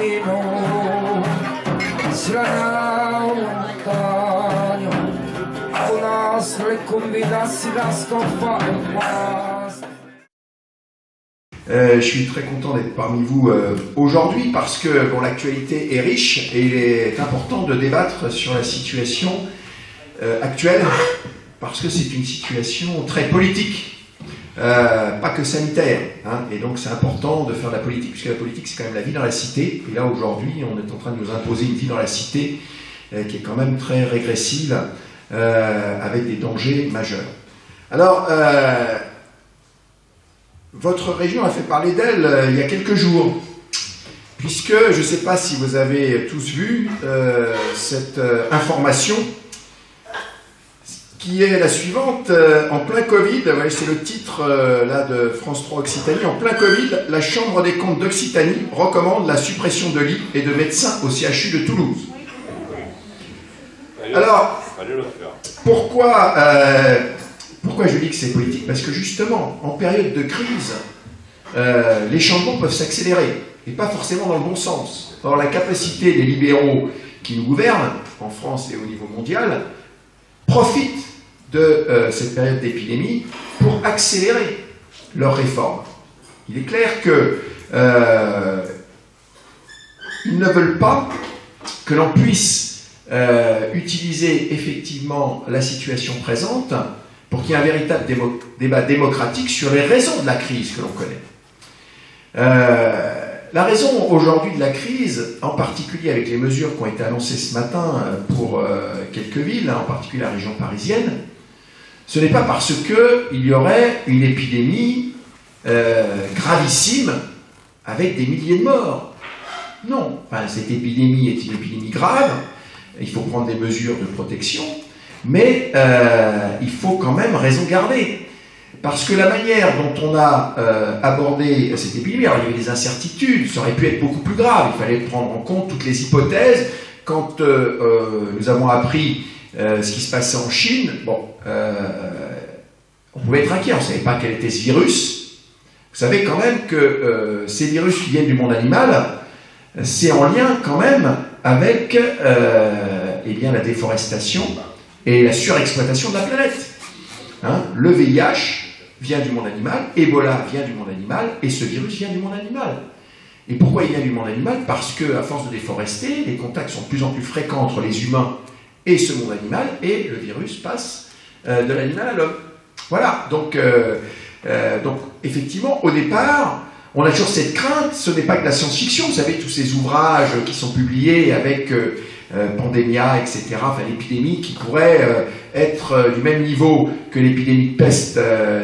cammino strana montagna a una e convidassi da scoffare un guasto. Je suis très content d'être parmi vous aujourd'hui parce que bon, l'actualité est riche et il est important de débattre sur la situation actuelle parce que c'est une situation très politique, pas que sanitaire, hein, et donc c'est important de faire de la politique puisque la politique c'est quand même la vie dans la cité et là aujourd'hui on est en train de nous imposer une vie dans la cité qui est quand même très régressive avec des dangers majeurs. Alors votre région a fait parler d'elle il y a quelques jours, puisque je ne sais pas si vous avez tous vu cette information qui est la suivante. En plein Covid, c'est le titre là de France 3 Occitanie, en plein Covid, la Chambre des comptes d'Occitanie recommande la suppression de lits et de médecins au CHU de Toulouse. Alors, pourquoi je dis que c'est politique? Parce que justement, en période de crise, les changements peuvent s'accélérer, et pas forcément dans le bon sens. Or, la capacité des libéraux qui nous gouvernent, en France et au niveau mondial, profitent de cette période d'épidémie pour accélérer leurs réformes. Il est clair que ils ne veulent pas que l'on puisse utiliser effectivement la situation présente pour qu'il y ait un véritable débat démocratique sur les raisons de la crise que l'on connaît. La raison aujourd'hui de la crise, en particulier avec les mesures qui ont été annoncées ce matin pour quelques villes, en particulier la région parisienne, ce n'est pas parce qu'il y aurait une épidémie gravissime avec des milliers de morts. Non, enfin, cette épidémie est une épidémie grave, il faut prendre des mesures de protection, mais il faut quand même raison garder. Parce que la manière dont on a abordé cette épidémie, alors il y avait des incertitudes, ça aurait pu être beaucoup plus grave, il fallait prendre en compte toutes les hypothèses. Quand nous avons appris ce qui se passait en Chine, bon, on pouvait être inquiet, on ne savait pas quel était ce virus. Vous savez quand même que ces virus qui viennent du monde animal, c'est en lien quand même avec eh bien, la déforestation et la surexploitation de la planète. Hein, le VIH vient du monde animal, Ebola vient du monde animal, et ce virus vient du monde animal. Et pourquoi il vient du monde animal? Parce qu'à force de déforester, les contacts sont de plus en plus fréquents entre les humains et ce monde animal, et le virus passe de l'animal à l'homme. Voilà, donc effectivement, au départ, on a toujours cette crainte, ce n'est pas que la science-fiction, vous savez, tous ces ouvrages qui sont publiés avec Pandemia, etc., enfin l'épidémie qui pourrait être du même niveau que l'épidémie de peste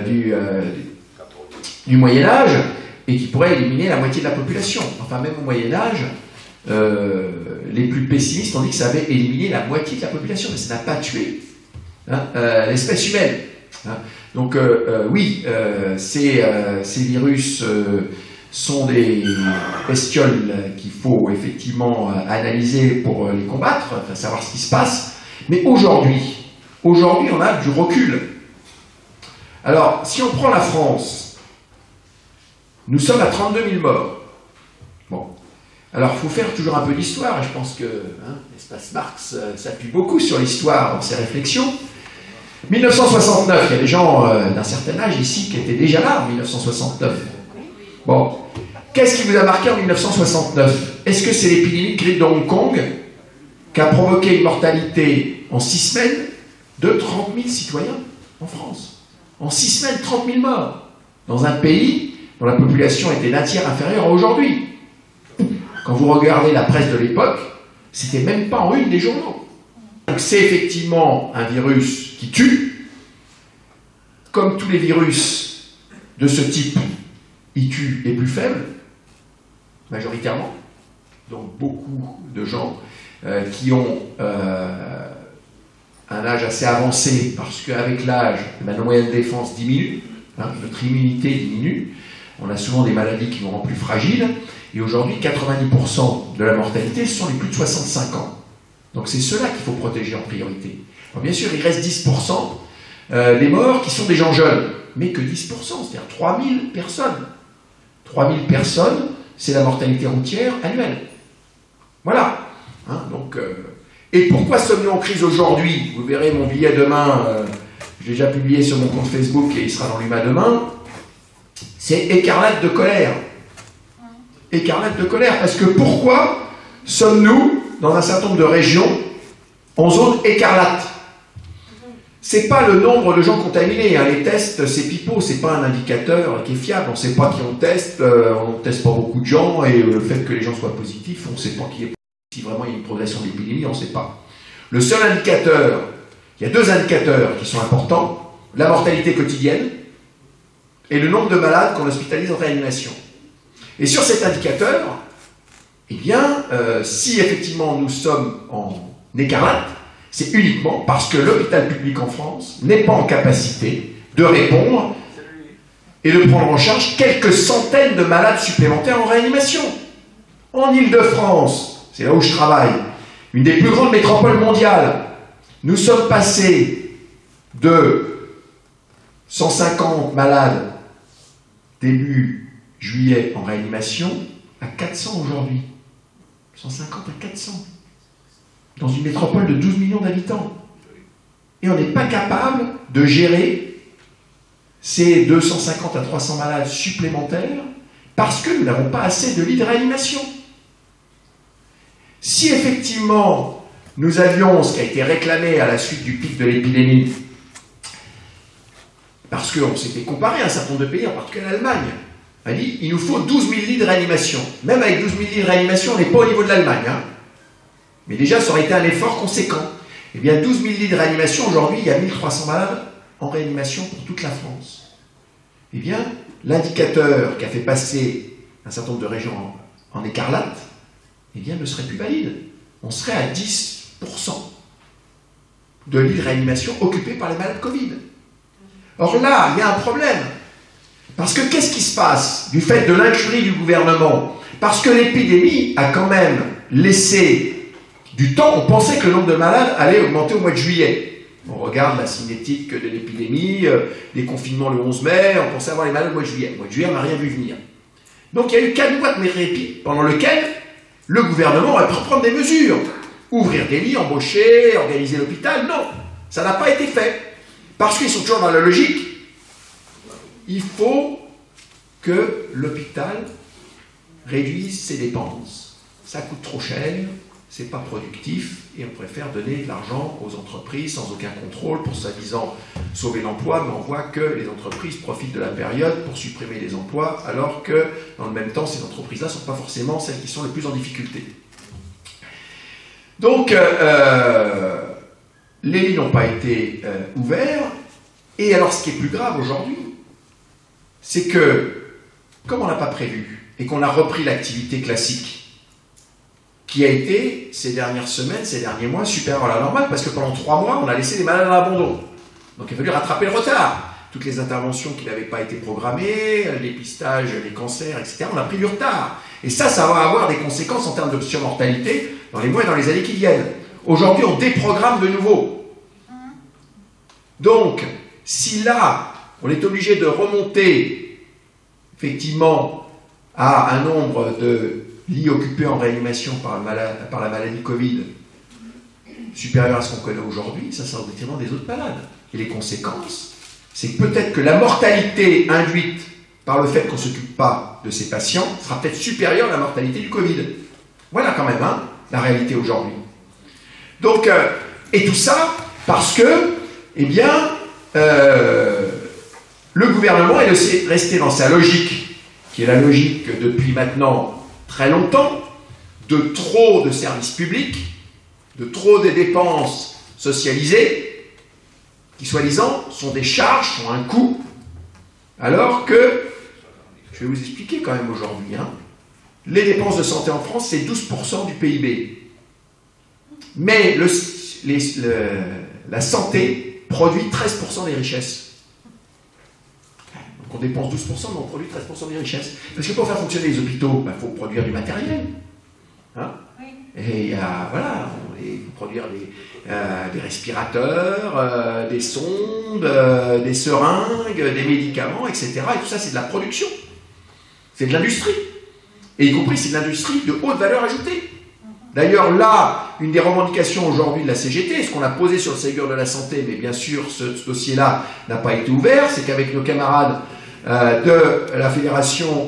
du Moyen-Âge, et qui pourrait éliminer la moitié de la population. Enfin, même au Moyen-Âge, les plus pessimistes ont dit que ça avait éliminé la moitié de la population, mais ça n'a pas tué hein, l'espèce humaine. Hein. Donc oui, ces virus sont des bestioles qu'il faut effectivement analyser pour les combattre, enfin, savoir ce qui se passe. Mais aujourd'hui, on a du recul. Alors, si on prend la France, nous sommes à 32 000 morts. Bon. Alors, il faut faire toujours un peu d'histoire, et je pense que hein, l'espace Marx s'appuie beaucoup sur l'histoire dans ses réflexions. 1969, il y a des gens d'un certain âge ici qui étaient déjà là en 1969. Bon, qu'est-ce qui vous a marqué en 1969? Est-ce que c'est l'épidémie de grippe de Hong Kong qui a provoqué une mortalité en 6 semaines de 30 000 citoyens en France? En 6 semaines, 30 000 morts dans un pays dont la population était d'un tiers inférieure à aujourd'hui. Quand vous regardez la presse de l'époque, c'était même pas en une des journaux. Donc c'est effectivement un virus qui tue. Comme tous les virus de ce type, il tue les plus faibles, majoritairement. Donc beaucoup de gens qui ont un âge assez avancé, parce qu'avavec l'âge, la moyenne de défense diminue, hein, notre immunité diminue, on a souvent des maladies qui nous rendent plus fragiles, et aujourd'hui 90% de la mortalité ce sont les plus de 65 ans. Donc c'est ceux-là qu'il faut protéger en priorité. Alors bien sûr, il reste 10% des morts qui sont des gens jeunes, mais que 10%, c'est-à-dire 3000 personnes. 3000 personnes, c'est la mortalité routière annuelle. Voilà. Hein, donc, et pourquoi sommes-nous en crise aujourd'hui? Vous verrez mon billet demain, je l'ai déjà publié sur mon compte Facebook et il sera dans l'UMA demain. C'est écarlate de colère. Écarlate de colère, parce que pourquoi sommes-nous, dans un certain nombre de régions, en zone écarlate? C'est pas le nombre de gens contaminés, hein. Les tests, c'est pipeau, c'est pas un indicateur qui est fiable, on ne sait pas qui on teste pas beaucoup de gens, et le fait que les gens soient positifs, on ne sait pas si vraiment il y a une progression de l'épidémie, on ne sait pas. Le seul indicateur, il y a deux indicateurs qui sont importants, la mortalité quotidienne et le nombre de malades qu'on hospitalise en réanimation. Et sur cet indicateur, eh bien, si effectivement nous sommes en écarlate, c'est uniquement parce que l'hôpital public en France n'est pas en capacité de répondre et de prendre en charge quelques centaines de malades supplémentaires en réanimation. En Île-de-France, c'est là où je travaille, une des plus grandes métropoles mondiales, nous sommes passés de 150 malades début juillet en réanimation à 400 aujourd'hui. 150 à 400. Dans une métropole de 12 millions d'habitants. Et on n'est pas capable de gérer ces 250 à 300 malades supplémentaires parce que nous n'avons pas assez de lits de réanimation. Si effectivement nous avions ce qui a été réclamé à la suite du pic de l'épidémie, parce qu'on s'était comparé à un certain nombre de pays, en particulier l'Allemagne, a dit il nous faut 12 000 lits de réanimation. Même avec 12 000 lits de réanimation, on n'est pas au niveau de l'Allemagne. Hein. Mais déjà, ça aurait été un effort conséquent. Eh bien, 12 000 lits de réanimation, aujourd'hui, il y a 1300 malades en réanimation pour toute la France. Eh bien, l'indicateur qui a fait passer un certain nombre de régions en écarlate, eh bien, ne serait plus valide. On serait à 10% de lits de réanimation occupés par les malades Covid. Or là, il y a un problème. Parce que qu'est-ce qui se passe du fait de l'incurie du gouvernement? Parce que l'épidémie a quand même laissé du temps, on pensait que le nombre de malades allait augmenter au mois de juillet. On regarde la cinétique de l'épidémie, les confinements le 11 mai, on pensait avoir les malades au mois de juillet. Au mois de juillet, on n'a rien vu venir. Donc il y a eu 4 mois de répit pendant lequel le gouvernement aurait pu prendre des mesures. Ouvrir des lits, embaucher, organiser l'hôpital. Non, ça n'a pas été fait. Parce qu'ils sont toujours dans la logique. Il faut que l'hôpital réduise ses dépenses. Ça coûte trop cher. C'est pas productif et on préfère donner de l'argent aux entreprises sans aucun contrôle pour soi-disant sauver l'emploi, mais on voit que les entreprises profitent de la période pour supprimer les emplois alors que dans le même temps ces entreprises-là ne sont pas forcément celles qui sont les plus en difficulté. Donc les lits n'ont pas été ouverts et alors ce qui est plus grave aujourd'hui, c'est que comme on n'a pas prévu et qu'on a repris l'activité classique qui a été, ces dernières semaines, ces derniers mois, supérieur à la normale, parce que pendant 3 mois, on a laissé les malades à l'abandon. Donc il a fallu rattraper le retard. Toutes les interventions qui n'avaient pas été programmées, les dépistages, les cancers, etc., on a pris du retard. Et ça va avoir des conséquences en termes de surmortalité dans les mois et dans les années qui viennent. Aujourd'hui, on déprogramme de nouveau. Donc, si là, on est obligé de remonter, effectivement, à un nombre de lits occupés en réanimation par la maladie Covid supérieur à ce qu'on connaît aujourd'hui, ça sera au détriment des autres malades. Et les conséquences, c'est que peut-être que la mortalité induite par le fait qu'on ne s'occupe pas de ces patients sera peut-être supérieure à la mortalité du Covid. Voilà quand même hein, la réalité aujourd'hui. Donc, et tout ça parce que, eh bien, le gouvernement est resté dans sa logique, qui est la logique depuis maintenant très longtemps, de trop de services publics, de trop de dépenses socialisées, qui soi-disant sont des charges, sont un coût, alors que, je vais vous expliquer quand même aujourd'hui, hein, les dépenses de santé en France, c'est 12% du PIB. Mais la santé produit 13% des richesses. On dépense 12%, mais on produit 13% des richesses. Parce que pour faire fonctionner les hôpitaux, il faut produire du matériel. Hein oui. Et voilà, il faut produire des respirateurs, des sondes, des seringues, des médicaments, etc. Et tout ça, c'est de la production. C'est de l'industrie. Et y compris, c'est de l'industrie de haute valeur ajoutée. D'ailleurs, là, une des revendications aujourd'hui de la CGT, ce qu'on a posé sur le Ségur de la santé, mais bien sûr, ce dossier-là n'a pas été ouvert, c'est qu'avec nos camarades de la Fédération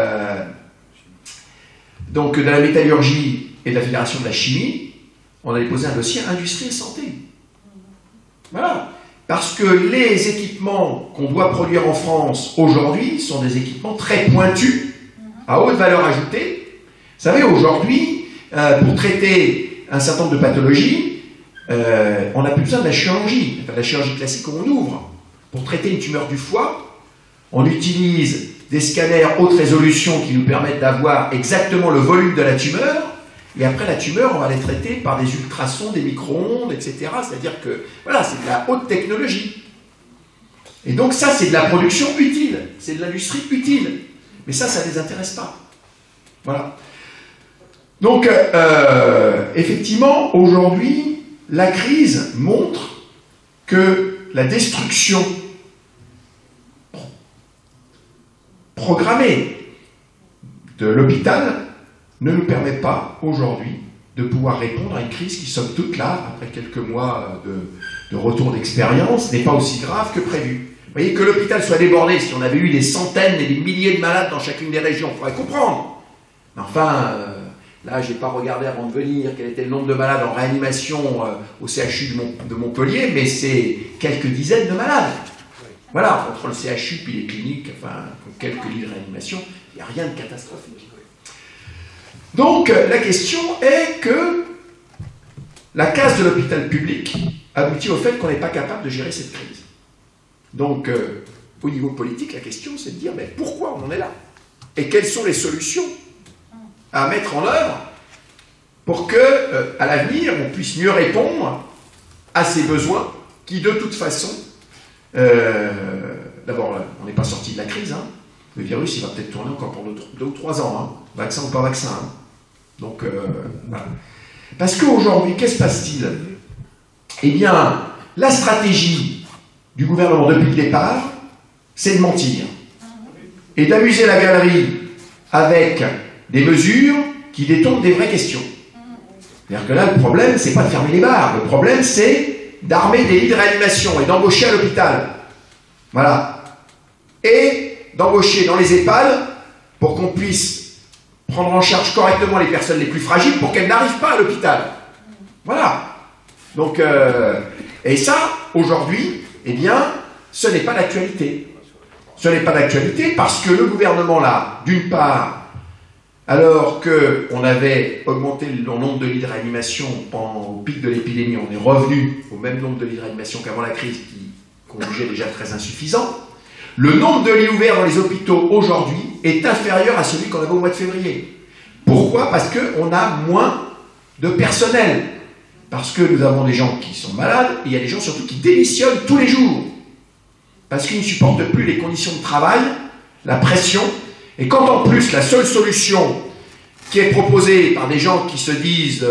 donc de la métallurgie et de la Fédération de la chimie, on a déposé un dossier industrie et santé. Voilà. Parce que les équipements qu'on doit produire en France aujourd'hui sont des équipements très pointus, à haute valeur ajoutée. Vous savez, aujourd'hui, pour traiter un certain nombre de pathologies, on n'a plus besoin de la chirurgie. Enfin, de la chirurgie classique où on ouvre. Pour traiter une tumeur du foie, on utilise des scanners haute résolution qui nous permettent d'avoir exactement le volume de la tumeur. Et après la tumeur, on va les traiter par des ultrasons, des micro-ondes, etc. C'est-à-dire que, voilà, c'est de la haute technologie. Et donc ça, c'est de la production utile. C'est de l'industrie utile. Mais ça ne les intéresse pas. Voilà. Donc, effectivement, aujourd'hui, la crise montre que la destruction programmée de l'hôpital ne nous permet pas aujourd'hui de pouvoir répondre à une crise qui, somme toute là, après quelques mois de retour d'expérience, n'est pas aussi grave que prévu. Vous voyez, que l'hôpital soit débordé, si on avait eu des centaines et des milliers de malades dans chacune des régions, on pourrait comprendre. Mais enfin, là, je n'ai pas regardé avant de venir quel était le nombre de malades en réanimation au CHU de Montpellier, mais c'est quelques dizaines de malades. Voilà, entre le CHU puis les cliniques, enfin, quelques lits de réanimation, il n'y a rien de catastrophique. Donc, la question est que la casse de l'hôpital public aboutit au fait qu'on n'est pas capable de gérer cette crise. Donc, au niveau politique, la question, c'est de dire, mais pourquoi on en est là? Et quelles sont les solutions à mettre en œuvre pour que, à l'avenir, on puisse mieux répondre à ces besoins qui, de toute façon, d'abord, on n'est pas sorti de la crise, hein. Le virus, il va peut-être tourner encore pour 2 ou 3 ans, hein. Vaccin ou pas vaccin, hein. Donc, voilà. Parce qu'aujourd'hui, qu'est-ce qui se passe-t-il? Eh bien, la stratégie du gouvernement depuis le départ, c'est de mentir. Et d'amuser la galerie avec des mesures qui détournent des vraies questions. C'est-à-dire que là, le problème, c'est pas de fermer les bars. Le problème, c'est d'armer des lits de réanimation et d'embaucher à l'hôpital. Voilà. Et d'embaucher dans les EHPAD pour qu'on puisse prendre en charge correctement les personnes les plus fragiles pour qu'elles n'arrivent pas à l'hôpital. Voilà. Donc, et ça, aujourd'hui, eh bien, ce n'est pas d'actualité. Ce n'est pas d'actualité parce que le gouvernement, là, d'une part, alors qu'on avait augmenté le nombre de lits de réanimation au pic de l'épidémie, on est revenu au même nombre de lits de réanimation qu'avant la crise, qu'on jugeait déjà très insuffisant. Le nombre de lits ouverts dans les hôpitaux aujourd'hui est inférieur à celui qu'on avait au mois de février. Pourquoi? Parce qu'on a moins de personnel. Parce que nous avons des gens qui sont malades, et il y a des gens surtout qui démissionnent tous les jours. Parce qu'ils ne supportent plus les conditions de travail, la pression, et quand en plus la seule solution qui est proposée par des gens qui se disent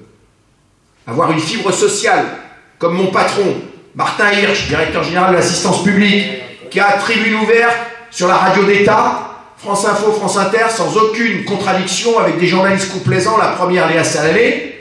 avoir une fibre sociale, comme mon patron, Martin Hirsch, directeur général de l'assistance publique, qui a tribune ouverte sur la radio d'État, France Info, France Inter, sans aucune contradiction, avec des journalistes complaisants, la première Léa Salamé,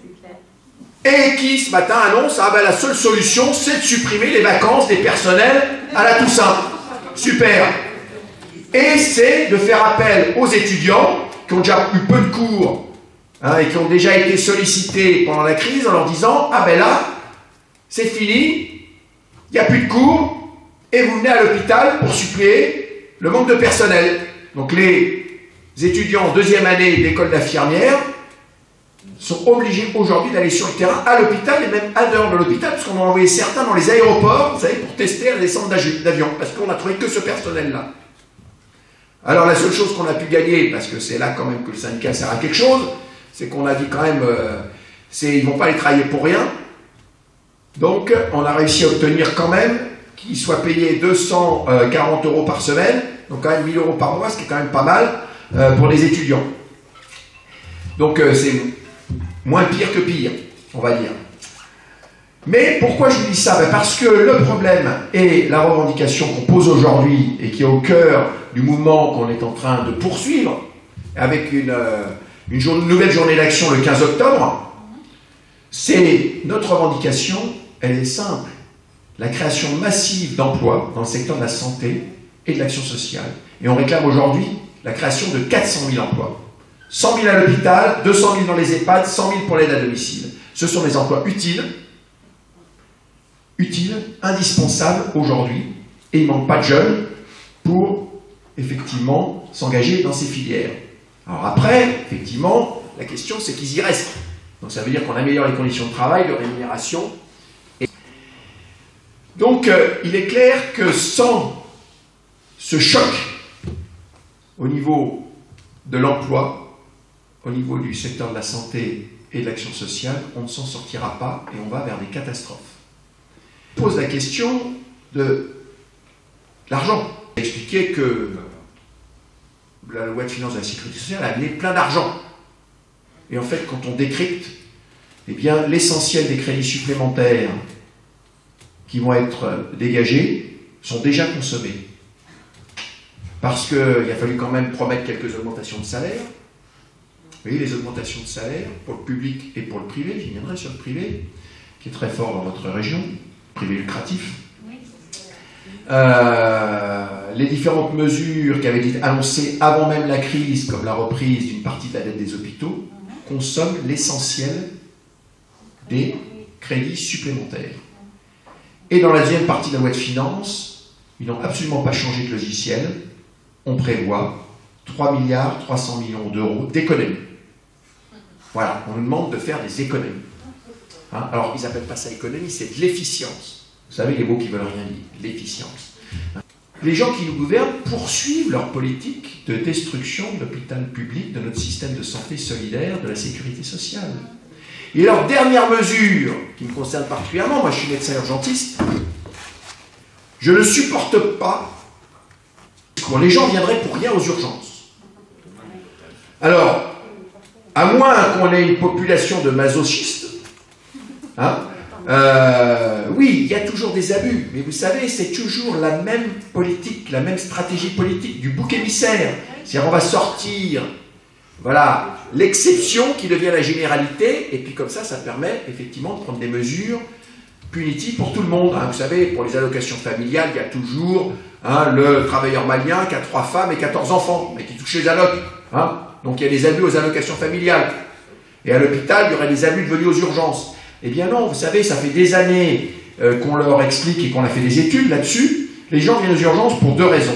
et qui ce matin annonce, ah ben la seule solution, c'est de supprimer les vacances des personnels à la Toussaint. Super. Et c'est de faire appel aux étudiants qui ont déjà eu peu de cours, hein, et qui ont déjà été sollicités pendant la crise en leur disant, ah ben là, c'est fini, il n'y a plus de cours, et vous venez à l'hôpital pour suppléer le manque de personnel. Donc les étudiants en 2e année d'école d'infirmière sont obligés aujourd'hui d'aller sur le terrain à l'hôpital et même à dehors de l'hôpital, parce qu'on a envoyé certains dans les aéroports, vous savez, pour tester la descente d'avion, parce qu'on n'a trouvé que ce personnel-là. Alors la seule chose qu'on a pu gagner, parce que c'est là quand même que le syndicat sert à quelque chose, c'est qu'on a dit quand même, ils ne vont pas aller travailler pour rien. Donc on a réussi à obtenir quand même qu'ils soient payés 240 € par semaine, donc quand même 1 000 € par mois, ce qui est quand même pas mal pour les étudiants. Donc c'est moins pire que pire, on va dire. Mais pourquoi je vous dis ça? Parce que le problème et la revendication qu'on pose aujourd'hui et qui est au cœur du mouvement qu'on est en train de poursuivre, avec nouvelle journée d'action le 15 octobre. C'est notre revendication, elle est simple. La création massive d'emplois dans le secteur de la santé et de l'action sociale. Et on réclame aujourd'hui la création de 400 000 emplois. 100 000 à l'hôpital, 200 000 dans les EHPAD, 100 000 pour l'aide à domicile. Ce sont des emplois utiles, indispensables aujourd'hui, et il ne manque pas de jeunes pour, effectivement, s'engager dans ces filières. Alors après, effectivement, la question c'est qu'ils y restent. Donc ça veut dire qu'on améliore les conditions de travail, de rémunération. Donc il est clair que sans ce choc au niveau de l'emploi, au niveau du secteur de la santé et de l'action sociale, on ne s'en sortira pas et on va vers des catastrophes. On pose la question de l'argent. J'ai expliqué que la loi de finances de la sécurité sociale a amené plein d'argent. Et en fait, quand on décrypte, eh bien, l'essentiel des crédits supplémentaires qui vont être dégagés sont déjà consommés. Parce qu'il a fallu quand même promettre quelques augmentations de salaire. Vous voyez, les augmentations de salaire pour le public et pour le privé, j'y viendrai sur le privé, qui est très fort dans votre région, privé lucratif. Les différentes mesures qui avaient été annoncées avant même la crise, comme la reprise d'une partie de la dette des hôpitaux, consomment l'essentiel des crédits supplémentaires. Et dans la deuxième partie de la loi de finances, ils n'ont absolument pas changé de logiciel. On prévoit 3 milliards 300 millions d'euros d'économies. Voilà, on nous demande de faire des économies. Hein? Alors, ils n'appellent pas ça économie, c'est de l'efficience. Vous savez, les mots qui veulent rien dire, l'efficience. Les gens qui nous gouvernent poursuivent leur politique de destruction de l'hôpital public, de notre système de santé solidaire, de la sécurité sociale. Et leur dernière mesure, qui me concerne particulièrement, moi je suis médecin urgentiste, je ne supporte pas que les gens viendraient pour rien aux urgences. Alors, à moins qu'on ait une population de masochistes, hein, oui, il y a toujours des abus, mais vous savez, c'est toujours la même politique, la même stratégie politique du bouc émissaire. C'est-à-dire on va sortir, voilà, l'exception qui devient la généralité, et puis comme ça permet effectivement de prendre des mesures punitives pour tout le monde. Hein. Vous savez, pour les allocations familiales, il y a toujours le travailleur malien qui a 3 femmes et 14 enfants, mais qui touche les allocs. Hein. Donc il y a des abus aux allocations familiales. Et à l'hôpital, il y aurait des abus de venus aux urgences. Eh bien non, vous savez, ça fait des années qu'on leur explique et qu'on a fait des études là-dessus. Les gens viennent aux urgences pour 2 raisons.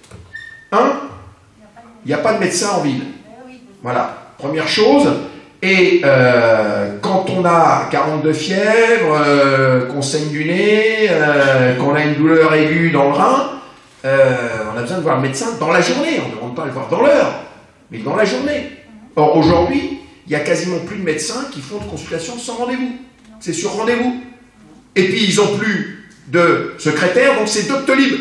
1, il n'y a pas de médecin en ville. Voilà, première chose. Et quand on a 42 fièvres, qu'on saigne du nez, qu'on a une douleur aiguë dans le rein, on a besoin de voir le médecin dans la journée. On ne demande pas à le voir dans l'heure, mais dans la journée. Or, aujourd'hui, il n'y a quasiment plus de médecins qui font de consultations sans rendez-vous. C'est sur rendez-vous. Et puis, ils n'ont plus de secrétaire, donc c'est Doctolib.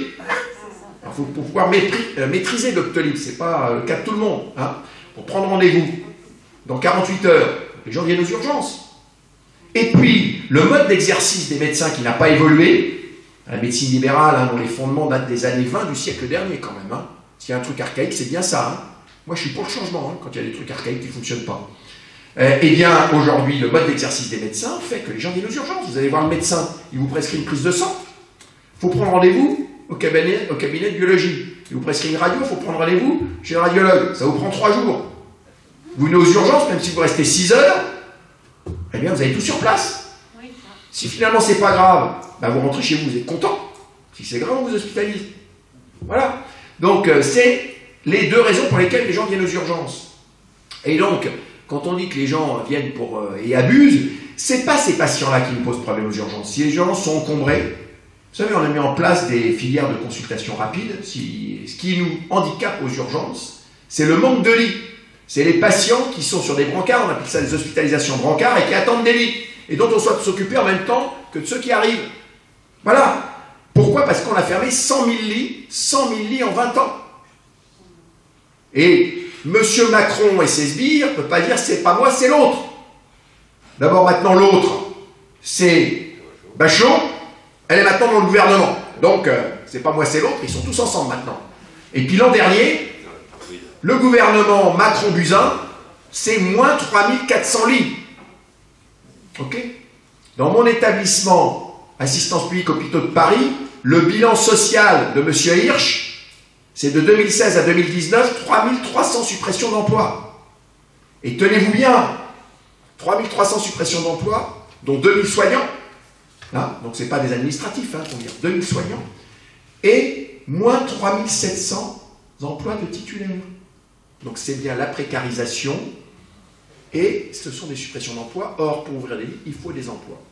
Il faut pouvoir maîtriser Doctolib, ce n'est pas le cas de tout le monde. Hein. Pour prendre rendez-vous, dans 48 heures, les gens viennent aux urgences. Et puis, le mode d'exercice des médecins qui n'a pas évolué, la médecine libérale, dont les fondements datent des années 20 du siècle dernier quand même. Hein. S'il y a un truc archaïque, c'est bien ça. Hein. Moi, je suis pour le changement, quand il y a des trucs archaïques qui ne fonctionnent pas. Eh bien, aujourd'hui, le mode d'exercice des médecins fait que les gens viennent aux urgences. Vous allez voir le médecin, il vous prescrit une prise de sang. Il faut prendre rendez-vous au cabinet de biologie. Il vous prescrit une radio, il faut prendre rendez-vous chez le radiologue. Ça vous prend 3 jours. Vous venez aux urgences, même si vous restez 6 heures, eh bien, vous avez tout sur place. Si finalement, c'est pas grave, ben vous rentrez chez vous, vous êtes content. Si c'est grave, on vous hospitalise. Voilà. Donc, c'est les 2 raisons pour lesquelles les gens viennent aux urgences. Et donc, quand on dit que les gens viennent et abusent, c'est pas ces patients-là qui nous posent problème aux urgences. Si les urgences sont encombrées, vous savez, on a mis en place des filières de consultation rapide. Ce qui nous handicape aux urgences, c'est le manque de lits. C'est les patients qui sont sur des brancards, on appelle ça des hospitalisations brancards, et qui attendent des lits, et dont on souhaite s'occuper en même temps que de ceux qui arrivent. Voilà. Pourquoi? Parce qu'on a fermé 100 000 lits en 20 ans. Et M. Macron et ses sbires ne peuvent pas dire c'est pas moi, c'est l'autre. D'abord, maintenant, l'autre, c'est Bachelot, elle est maintenant dans le gouvernement. Donc, c'est pas moi, c'est l'autre, ils sont tous ensemble maintenant. Et puis l'an dernier, le gouvernement Macron-Buzyn c'est moins 3400 lits. Ok? Dans mon établissement, assistance publique hôpitaux de Paris, le bilan social de M. Hirsch, c'est de 2016 à 2019, 3300 suppressions d'emplois. Et tenez-vous bien, 3300 suppressions d'emplois, dont 2000 soignants, hein, donc ce n'est pas des administratifs, hein, pour dire 2000 soignants, et moins 3700 emplois de titulaires. Donc c'est bien la précarisation, et ce sont des suppressions d'emplois. Or, pour ouvrir des lits, il faut des emplois.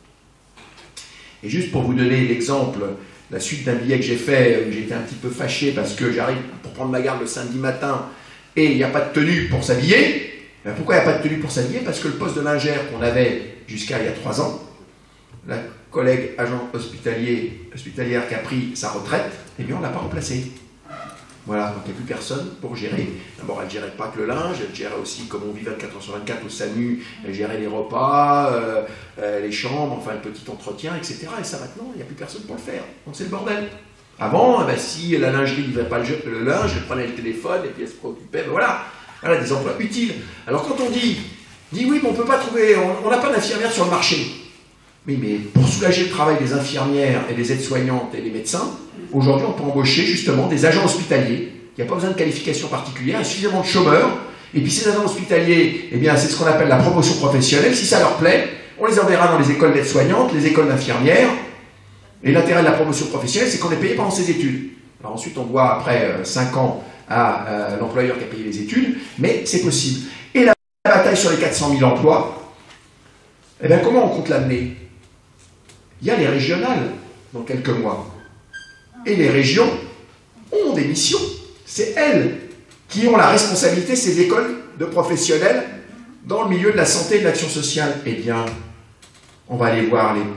Et juste pour vous donner l'exemple, la suite d'un billet que j'ai fait, j'étais un petit peu fâché parce que j'arrive pour prendre ma garde le samedi matin et il n'y a pas de tenue pour s'habiller. Pourquoi il n'y a pas de tenue pour s'habiller? Parce que le poste de lingère qu'on avait jusqu'à il y a 3 ans, la collègue agent hospitalière qui a pris sa retraite, eh bien on ne l'a pas remplacé. Voilà, donc il n'y a plus personne pour gérer. D'abord, elle ne gérait pas que le linge, elle gérait aussi, comme on vit 24 heures sur 24 au SAMU, elle gérait les repas, les chambres, enfin le petit entretien, etc. Et ça maintenant, il n'y a plus personne pour le faire. Donc c'est le bordel. Avant, ben, si la lingerie ne livrait pas le linge, elle prenait le téléphone et puis elle se préoccupait, ben voilà, des emplois utiles. Alors quand on dit oui, mais on ne peut pas trouver, on n'a pas d'infirmières sur le marché. Oui, mais pour soulager le travail des infirmières et des aides-soignantes et des médecins, aujourd'hui, on peut embaucher justement des agents hospitaliers. Il n'y a pas besoin de qualification particulière, il y a suffisamment de chômeurs. Et puis ces agents hospitaliers, eh bien, c'est ce qu'on appelle la promotion professionnelle. Si ça leur plaît, on les enverra dans les écoles d'aides-soignantes, les écoles d'infirmières. Et l'intérêt de la promotion professionnelle, c'est qu'on est payé pendant ses études. Alors ensuite, on doit, après 5 ans, à l'employeur qui a payé les études, mais c'est possible. Et la bataille sur les 400 000 emplois, eh bien, comment on compte l'amener? Il y a les régionales dans quelques mois. Et les régions ont des missions. C'est elles qui ont la responsabilité, ces écoles de professionnels, dans le milieu de la santé et de l'action sociale. Eh bien, on va aller voir les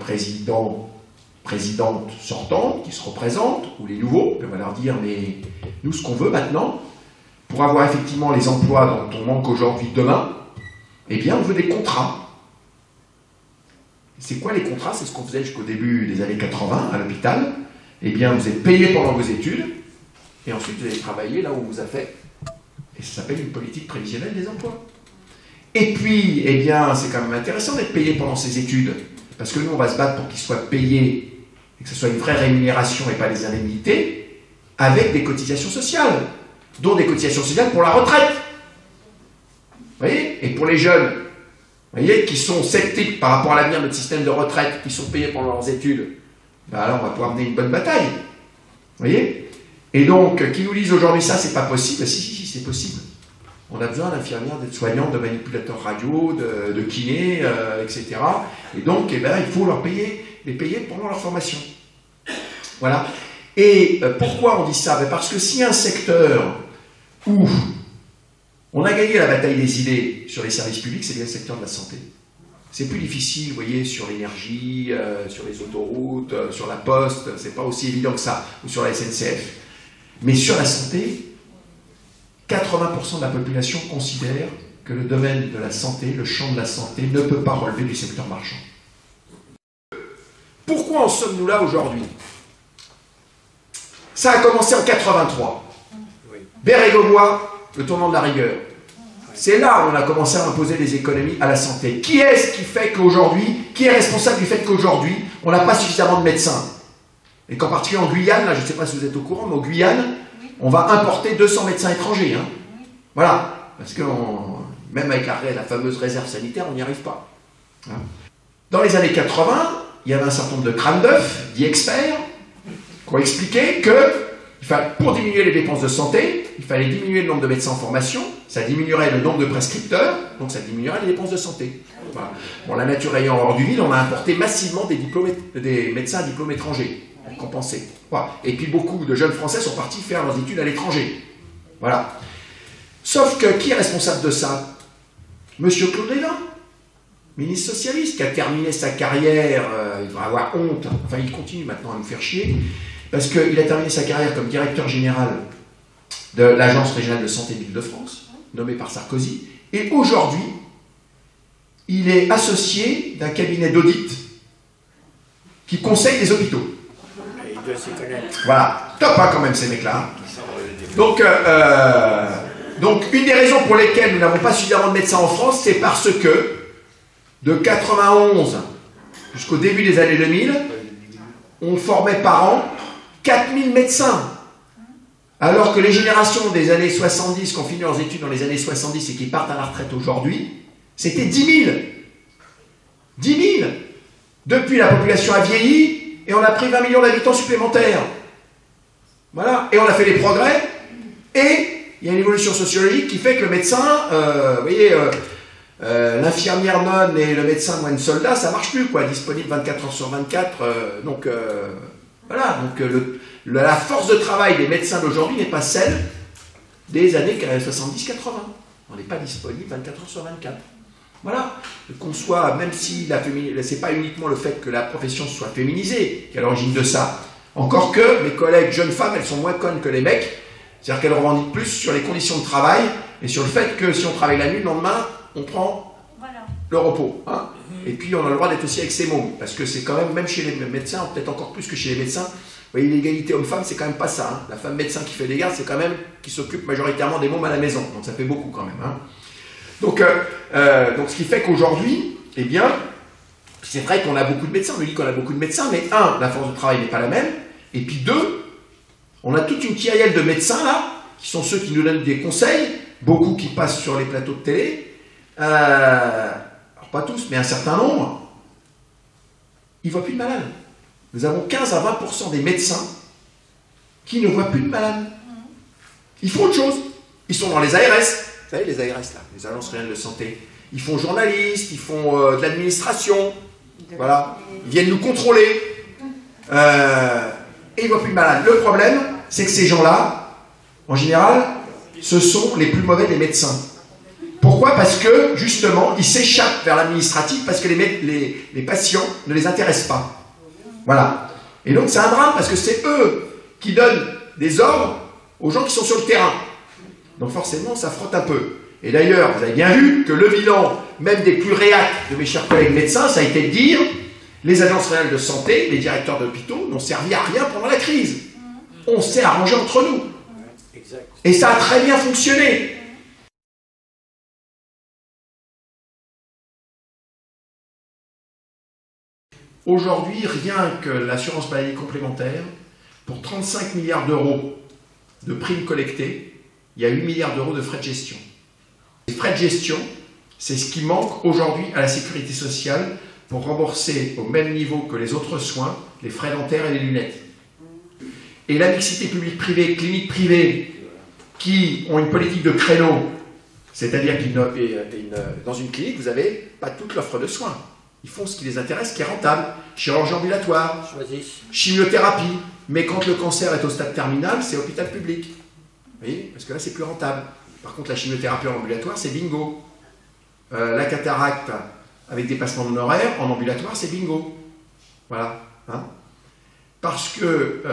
présidentes sortantes qui se représentent, ou les nouveaux, et on va leur dire, mais nous, ce qu'on veut maintenant, pour avoir effectivement les emplois dont on manque aujourd'hui, demain, eh bien, on veut des contrats. C'est quoi les contrats? C'est ce qu'on faisait jusqu'au début des années 80 à l'hôpital. Eh bien, vous êtes payé pendant vos études, et ensuite vous allez travailler là où on vous a fait. Et ça s'appelle une politique prévisionnelle des emplois. Et puis, eh bien, c'est quand même intéressant d'être payé pendant ces études, parce que nous, on va se battre pour qu'ils soient payés, et que ce soit une vraie rémunération et pas des indemnités, avec des cotisations sociales, dont des cotisations sociales pour la retraite. Vous voyez? Et pour les jeunes, vous voyez, qui sont sceptiques par rapport à l'avenir de notre système de retraite, qui sont payés pendant leurs études, ben alors on va pouvoir mener une bonne bataille. Vous voyez? Et donc, qui nous disent aujourd'hui ça, c'est pas possible. Si, c'est possible. On a besoin d'infirmières, d'aides-soignantes, de manipulateurs radio, de kinés, etc. Et donc, eh ben, il faut les payer pendant leur formation. Voilà. Et pourquoi on dit ça? Ben parce que s'il y a un secteur où on a gagné la bataille des idées sur les services publics, c'est bien le secteur de la santé. C'est plus difficile, vous voyez, sur l'énergie, sur les autoroutes, sur la poste, c'est pas aussi évident que ça, ou sur la SNCF. Mais sur la santé, 80% de la population considère que le domaine de la santé, le champ de la santé, ne peut pas relever du secteur marchand. Pourquoi en sommes-nous là aujourd'hui? Ça a commencé en 83. Bérégovoy, le tournant de la rigueur. C'est là où on a commencé à imposer des économies à la santé. Qui est-ce qui fait qu'aujourd'hui, qui est responsable du fait qu'aujourd'hui, on n'a pas suffisamment de médecins? Et qu'en particulier en Guyane, là, je ne sais pas si vous êtes au courant, mais en Guyane, on va importer 200 médecins étrangers. Hein. Voilà. Parce que même avec la fameuse réserve sanitaire, on n'y arrive pas. Hein. Dans les années 80, il y avait un certain nombre de crânes d'œufs, dits experts, qui ont expliqué que pour diminuer les dépenses de santé, il fallait diminuer le nombre de médecins en formation, ça diminuerait le nombre de prescripteurs, donc ça diminuerait les dépenses de santé. Voilà. Bon, la nature ayant horreur du vide, on a importé massivement des médecins à diplôme étranger, pour compenser. Voilà. Et puis beaucoup de jeunes Français sont partis faire leurs études à l'étranger. Voilà. Sauf que, qui est responsable de ça? Monsieur Claude Lévin, ministre socialiste, qui a terminé sa carrière, il devrait avoir honte, enfin il continue maintenant à nous faire chier, parce qu'il a terminé sa carrière comme directeur général de l'Agence régionale de santé de l'Île-de-France, nommé par Sarkozy, et aujourd'hui, il est associé d'un cabinet d'audit qui conseille les hôpitaux. Il doit s'y connaître. Voilà, top hein, quand même ces mecs-là. Donc, Donc, une des raisons pour lesquelles nous n'avons pas suffisamment de médecins en France, c'est parce que, de 91 jusqu'au début des années 2000, on formait par an 4000 médecins. Alors que les générations des années 70, qui ont fini leurs études dans les années 70 et qui partent à la retraite aujourd'hui, c'était 10 000. 10 000. Depuis, la population a vieilli et on a pris 20 millions d'habitants supplémentaires. Voilà. Et on a fait des progrès. Et il y a une évolution sociologique qui fait que le médecin, vous voyez, l'infirmière nonne et le médecin moine soldat, ça marche plus, quoi. Disponible 24 heures sur 24. Donc, voilà. Donc, la force de travail des médecins d'aujourd'hui n'est pas celle des années 70-80. On n'est pas disponible 24 heures sur 24. Voilà. Qu'on soit, même si c'est pas uniquement le fait que la profession soit féminisée qui est à l'origine de ça. Encore que mes collègues jeunes femmes, elles sont moins connes que les mecs. C'est-à-dire qu'elles revendiquent plus sur les conditions de travail et sur le fait que si on travaille la nuit, le lendemain, on prend le repos. Hein. Et puis on a le droit d'être aussi avec ses mômes. Parce que c'est quand même chez les médecins, peut-être encore plus que chez les médecins, vous voyez, l'égalité homme-femme, c'est quand même pas ça. Hein. La femme médecin qui fait des gardes, c'est quand même qui s'occupe majoritairement des mômes à la maison. Donc ça fait beaucoup quand même. Hein. Donc ce qui fait qu'aujourd'hui, eh bien, c'est vrai qu'on a beaucoup de médecins. On nous dit qu'on a beaucoup de médecins, mais un, la force de travail n'est pas la même. Et puis deux, on a toute une kyrielle de médecins là, qui sont ceux qui nous donnent des conseils, beaucoup qui passent sur les plateaux de télé. Alors pas tous, mais un certain nombre, ils ne voient plus de malades. Nous avons 15 à 20% des médecins qui ne voient plus de malades. Ils font autre chose. Ils sont dans les ARS. Vous savez, les ARS, là, les agences régionales de santé. Ils font journalistes, ils font de l'administration. Voilà. Ils viennent nous contrôler. Et ils ne voient plus de malades. Le problème, c'est que ces gens-là, en général, ce sont les plus mauvais des médecins. Pourquoi? Parce que, justement, ils s'échappent vers l'administratif parce que les patients ne les intéressent pas. Voilà. Et donc c'est un drame parce que c'est eux qui donnent des ordres aux gens qui sont sur le terrain. Donc forcément ça frotte un peu. Et d'ailleurs, vous avez bien vu que le bilan, même des plus réacts de mes chers collègues médecins, ça a été de dire les agences régionales de santé, les directeurs d'hôpitaux n'ont servi à rien pendant la crise. On s'est arrangé entre nous. Et ça a très bien fonctionné. Aujourd'hui, rien que l'assurance maladie complémentaire, pour 35 milliards d'euros de primes collectées, il y a 8 milliards d'euros de frais de gestion. Les frais de gestion, c'est ce qui manque aujourd'hui à la sécurité sociale pour rembourser au même niveau que les autres soins, les frais dentaires et les lunettes. Et la mixité publique-privée, cliniques privées, qui ont une politique de créneau, c'est-à-dire que dans une clinique, vous n'avez pas toute l'offre de soins. Ils font ce qui les intéresse, ce qui est rentable. Chirurgie ambulatoire, chimiothérapie. Mais quand le cancer est au stade terminal, c'est hôpital public. Vous voyez? Parce que là, c'est plus rentable. Par contre, la chimiothérapie en ambulatoire, c'est bingo. La cataracte avec dépassement d'honoraires, en ambulatoire, c'est bingo. Voilà. Hein? Parce que,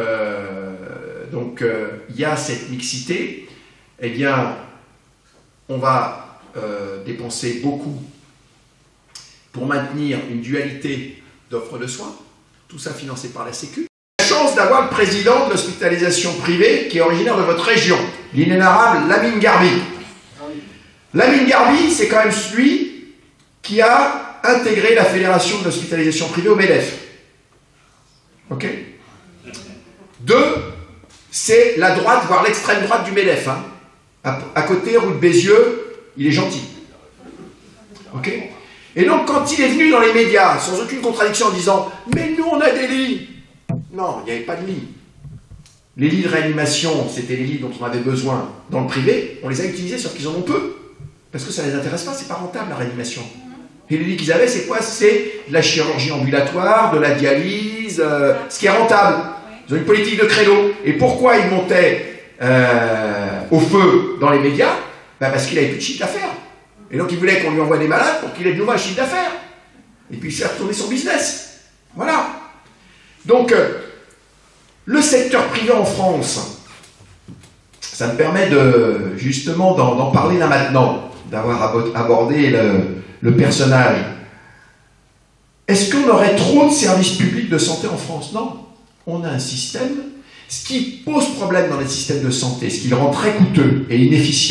y a cette mixité, eh bien, on va dépenser beaucoup pour maintenir une dualité d'offres de soins, tout ça financé par la Sécu. La chance d'avoir le président de l'hospitalisation privée qui est originaire de votre région, l'inénarrable Lamine Garbi. Lamine Garbi, c'est quand même celui qui a intégré la Fédération de l'hospitalisation privée au MEDEF. Ok? Deux, c'est la droite, voire l'extrême droite du MEDEF. Hein. À côté, rue de Bézieux, il est gentil. Ok? Et donc, quand il est venu dans les médias, sans aucune contradiction, en disant « Mais nous, on a des lits !» Non, il n'y avait pas de lits. Les lits de réanimation, c'était les lits dont on avait besoin dans le privé. On les a utilisés, sauf qu'ils en ont peu. Parce que ça ne les intéresse pas, c'est pas rentable, la réanimation. Et les lits qu'ils avaient, c'est quoi? C'est de la chirurgie ambulatoire, de la dialyse, ce qui est rentable. Ils ont une politique de créneau. Et pourquoi ils montaient au feu dans les médias? Parce qu'il n'avait plus de chiffre d'affaires. Et donc il voulait qu'on lui envoie des malades pour qu'il ait de nouveau un chiffre d'affaires. Et puis il fait retourner son business. Voilà. Donc, le secteur privé en France, ça me permet de, justement d'en parler là maintenant, d'avoir abordé le personnage. Est-ce qu'on aurait trop de services publics de santé en France? Non. On a un système. Ce qui pose problème dans les systèmes de santé, ce qui le rend très coûteux et inefficient,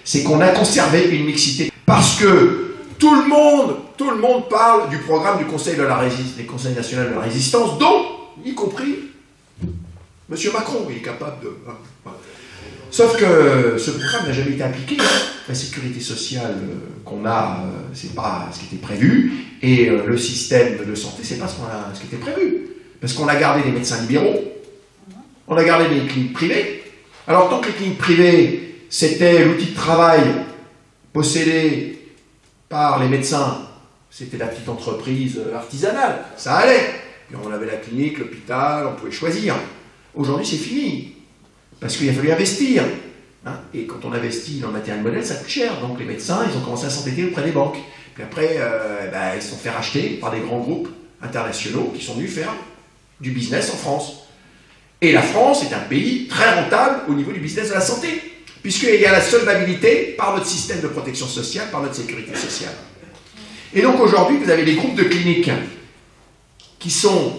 c'est qu'on a conservé une mixité. Parce que tout le monde parle du programme du Conseil des Conseils nationaux de la résistance, dont, y compris, M. Macron, il est capable de... Voilà. Sauf que ce programme n'a jamais été appliqué. La sécurité sociale qu'on a, c'est pas ce qui était prévu, et le système de santé, c'est pas ce qui était prévu. Parce qu'on a gardé des médecins libéraux, on a gardé des cliniques privées. Alors tant que les cliniques privées, c'était l'outil de travail possédé par les médecins, c'était la petite entreprise artisanale, ça allait. Puis on avait la clinique, l'hôpital, on pouvait choisir. Aujourd'hui, c'est fini. Parce qu'il a fallu investir. Hein, et quand on investit dans le matériel modèle, ça coûte cher. Donc les médecins, ils ont commencé à s'endetter auprès des banques. Puis après, ils se sont fait racheter par des grands groupes internationaux qui sont venus faire du business en France. Et la France est un pays très rentable au niveau du business de la santé, puisqu'il y a la solvabilité par notre système de protection sociale, par notre sécurité sociale. Et donc aujourd'hui, vous avez des groupes de cliniques qui sont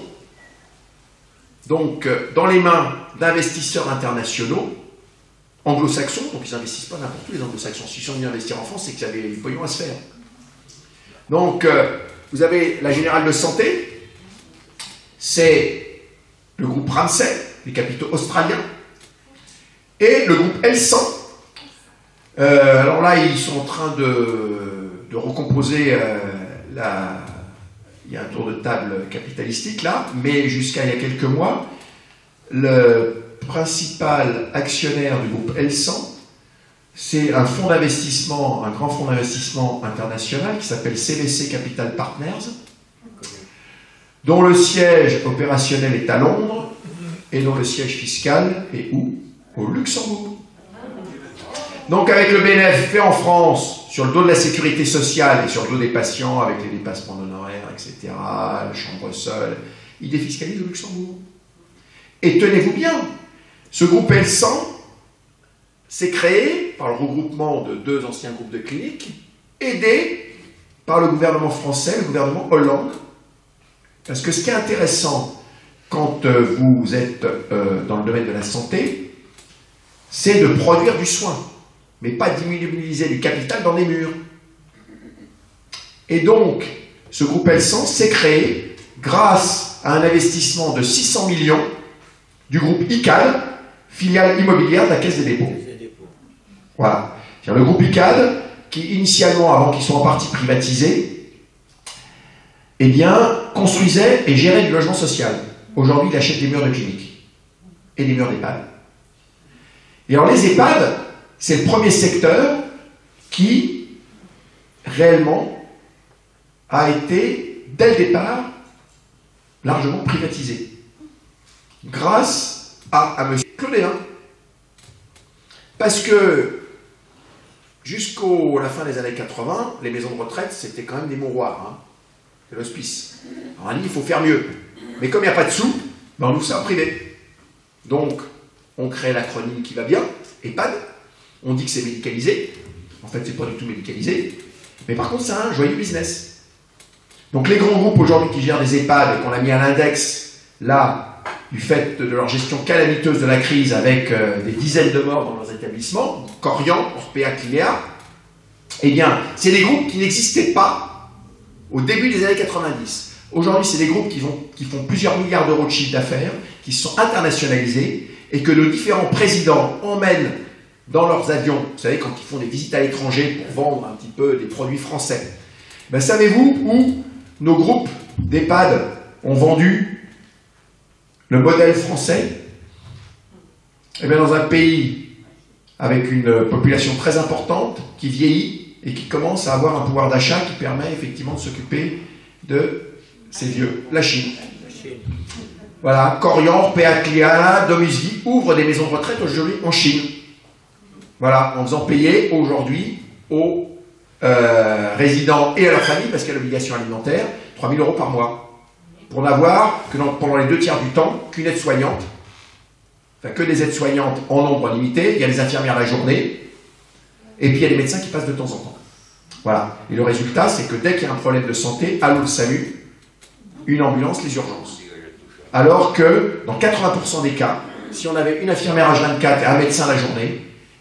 donc dans les mains d'investisseurs internationaux, anglo-saxons, donc ils n'investissent pas n'importe où les anglo-saxons. S'ils sont venus investir en France, c'est qu'ils avaient du pognon à se faire. Donc, vous avez la Générale de Santé, c'est le groupe Ramsay, les capitaux australiens, et le groupe L100. Alors là, ils sont en train de recomposer il y a un tour de table capitalistique là, mais jusqu'à il y a quelques mois, le principal actionnaire du groupe L100, c'est un fonds d'investissement, un grand fonds d'investissement international qui s'appelle CVC Capital Partners, dont le siège opérationnel est à Londres et dont le siège fiscal est où? Au Luxembourg. Donc avec le bénéfice fait en France, sur le dos de la sécurité sociale et sur le dos des patients, avec les dépassements d'honoraires, etc., la chambre seule, ils défiscalisent au Luxembourg. Et tenez-vous bien, ce groupe L100 s'est créé par le regroupement de deux anciens groupes de cliniques, aidé par le gouvernement français, le gouvernement Hollande. Parce que ce qui est intéressant quand vous êtes dans le domaine de la santé, c'est de produire du soin, mais pas d'immobiliser du capital dans des murs. Et donc, ce groupe L100 s'est créé grâce à un investissement de 600 millions du groupe ICAD, filiale immobilière de la Caisse des dépôts. Voilà. Le groupe ICAD, qui initialement, avant qu'ils soient en partie privatisés, eh bien, construisait et gérait du logement social. Aujourd'hui, il achète des murs de cliniques et des murs d'EHPAD. Et alors, les EHPAD, c'est le premier secteur qui, réellement, a été, dès le départ, largement privatisé. Grâce à M. Claudéen. Parce que, jusqu'à la fin des années 80, les maisons de retraite, c'était quand même des mouroirs. Hein. C'est l'hospice. Alors, on a dit, il faut faire mieux. Mais comme il n'y a pas de sous, ben on ouvre ça en privé. Donc, on crée l'acronyme qui va bien, EHPAD. On dit que c'est médicalisé. En fait, c'est pas du tout médicalisé. Mais par contre, c'est un joyeux business. Donc, les grands groupes aujourd'hui qui gèrent des EHPAD et qu'on a mis à l'index, là, du fait de leur gestion calamiteuse de la crise avec des dizaines de morts dans leurs établissements, Corian, Orpea, Clinea, eh bien, c'est des groupes qui n'existaient pas au début des années 90. Aujourd'hui, c'est des groupes qui font plusieurs milliards d'euros de chiffre d'affaires, qui se sont internationalisés et que nos différents présidents emmènent dans leurs avions, vous savez, quand ils font des visites à l'étranger pour vendre un petit peu des produits français. Ben, savez-vous où nos groupes d'EHPAD ont vendu le modèle français? Eh bien, dans un pays avec une population très importante, qui vieillit et qui commence à avoir un pouvoir d'achat qui permet effectivement de s'occuper de ces vieux. La Chine. Voilà, Corian, Péaclia, Domusvie ouvre des maisons de retraite aujourd'hui en Chine. Voilà, en faisant payer aujourd'hui aux résidents et à leur famille, parce qu'il y a l'obligation alimentaire, 3 000 € par mois. Pour n'avoir que pendant les 2 tiers du temps qu'une aide-soignante, enfin que des aides-soignantes en nombre limité, il y a les infirmières la journée, et puis il y a les médecins qui passent de temps en temps. Voilà. Et le résultat, c'est que dès qu'il y a un problème de santé, allô le SAMU, une ambulance, les urgences. Alors que, dans 80% des cas, si on avait une infirmière H24 et un médecin la journée,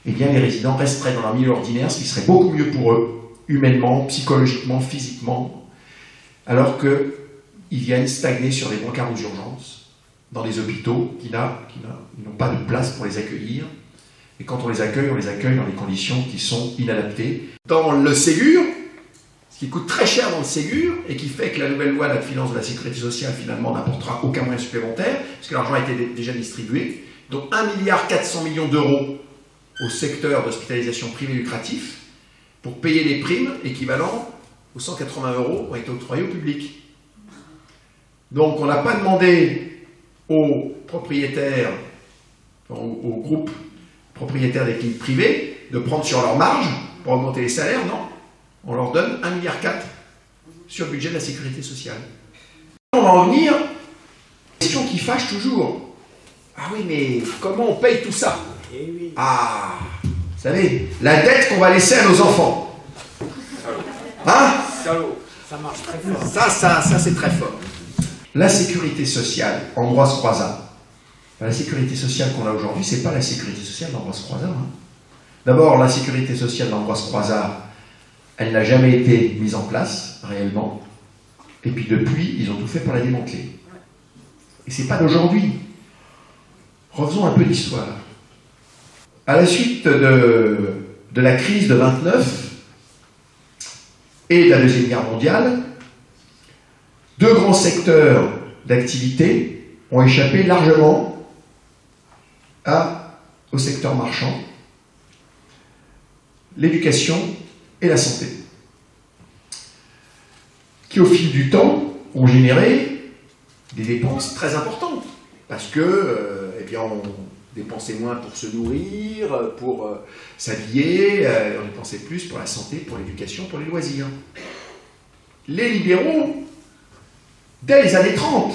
eh bien les résidents resteraient dans leur milieu ordinaire, ce qui serait beaucoup mieux pour eux, humainement, psychologiquement, physiquement, alors qu'ils viennent stagner sur les brancards aux urgences, dans les hôpitaux qui n'ont pas de place pour les accueillir. Et quand on les accueille dans des conditions qui sont inadaptées. Dans le Ségur, ce qui coûte très cher dans le Ségur, et qui fait que la nouvelle loi de finances de la sécurité sociale, finalement, n'apportera aucun moyen supplémentaire, parce que l'argent a été déjà distribué, donc 1,4 milliard d'euros au secteur d'hospitalisation privé lucratif, pour payer les primes équivalent aux 180 € qui ont été octroyés au public. Donc on n'a pas demandé aux propriétaires, aux groupes propriétaires des cliniques privées de prendre sur leur marge pour augmenter les salaires, non. On leur donne 1,4 milliard sur le budget de la sécurité sociale. On va en venir à une question qui fâche toujours. Ah oui, mais comment on paye tout ça? Ah, vous savez, la dette qu'on va laisser à nos enfants. Hein? Ça marche très fort. Ça c'est très fort. La sécurité sociale, Ambroise Croizat. La sécurité sociale qu'on a aujourd'hui, c'est pas la sécurité sociale d'Ambroise Croizat. Hein. D'abord, la sécurité sociale d'Ambroise Croizat, elle n'a jamais été mise en place, réellement. Et puis depuis, ils ont tout fait pour la démanteler. Et c'est pas d'aujourd'hui. Refaisons un peu d'histoire. À la suite de la crise de 29 et de la Deuxième Guerre mondiale, deux grands secteurs d'activité ont échappé largement au secteur marchand, l'éducation et la santé, qui au fil du temps ont généré des dépenses très importantes, parce que eh bien, on dépensait moins pour se nourrir, pour s'habiller, on dépensait plus pour la santé, pour l'éducation, pour les loisirs. Les libéraux, dès les années 30,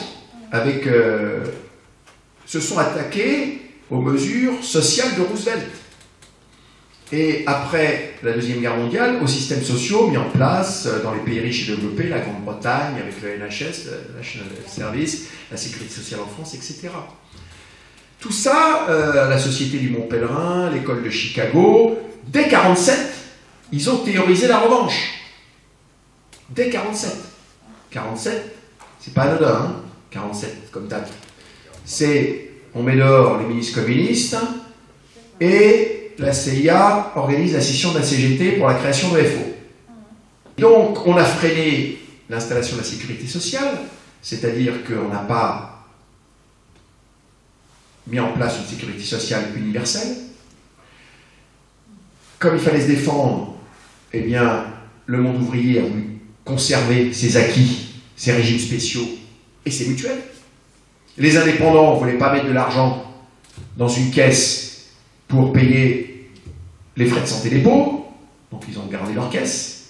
se sont attaqués aux mesures sociales de Roosevelt. Et après la Deuxième Guerre mondiale, aux systèmes sociaux mis en place dans les pays riches et développés, la Grande-Bretagne, avec le NHS, le National Health Service, la Sécurité sociale en France, etc. Tout ça, la Société du Mont Pèlerin, l'école de Chicago, dès 1947, ils ont théorisé la revanche. Dès 1947. 1947, c'est pas anodin, hein, 1947 comme date. C'est, on met dehors les ministres communistes, et la CIA organise la scission de la CGT pour la création de FO. Donc, on a freiné l'installation de la sécurité sociale, c'est-à-dire qu'on n'a pas mis en place une sécurité sociale universelle. Comme il fallait se défendre, eh bien, le monde ouvrier a voulu conserver ses acquis, ses régimes spéciaux et ses mutuelles. Les indépendants ne voulaient pas mettre de l'argent dans une caisse pour payer les frais de santé des pauvres, donc ils ont gardé leur caisse.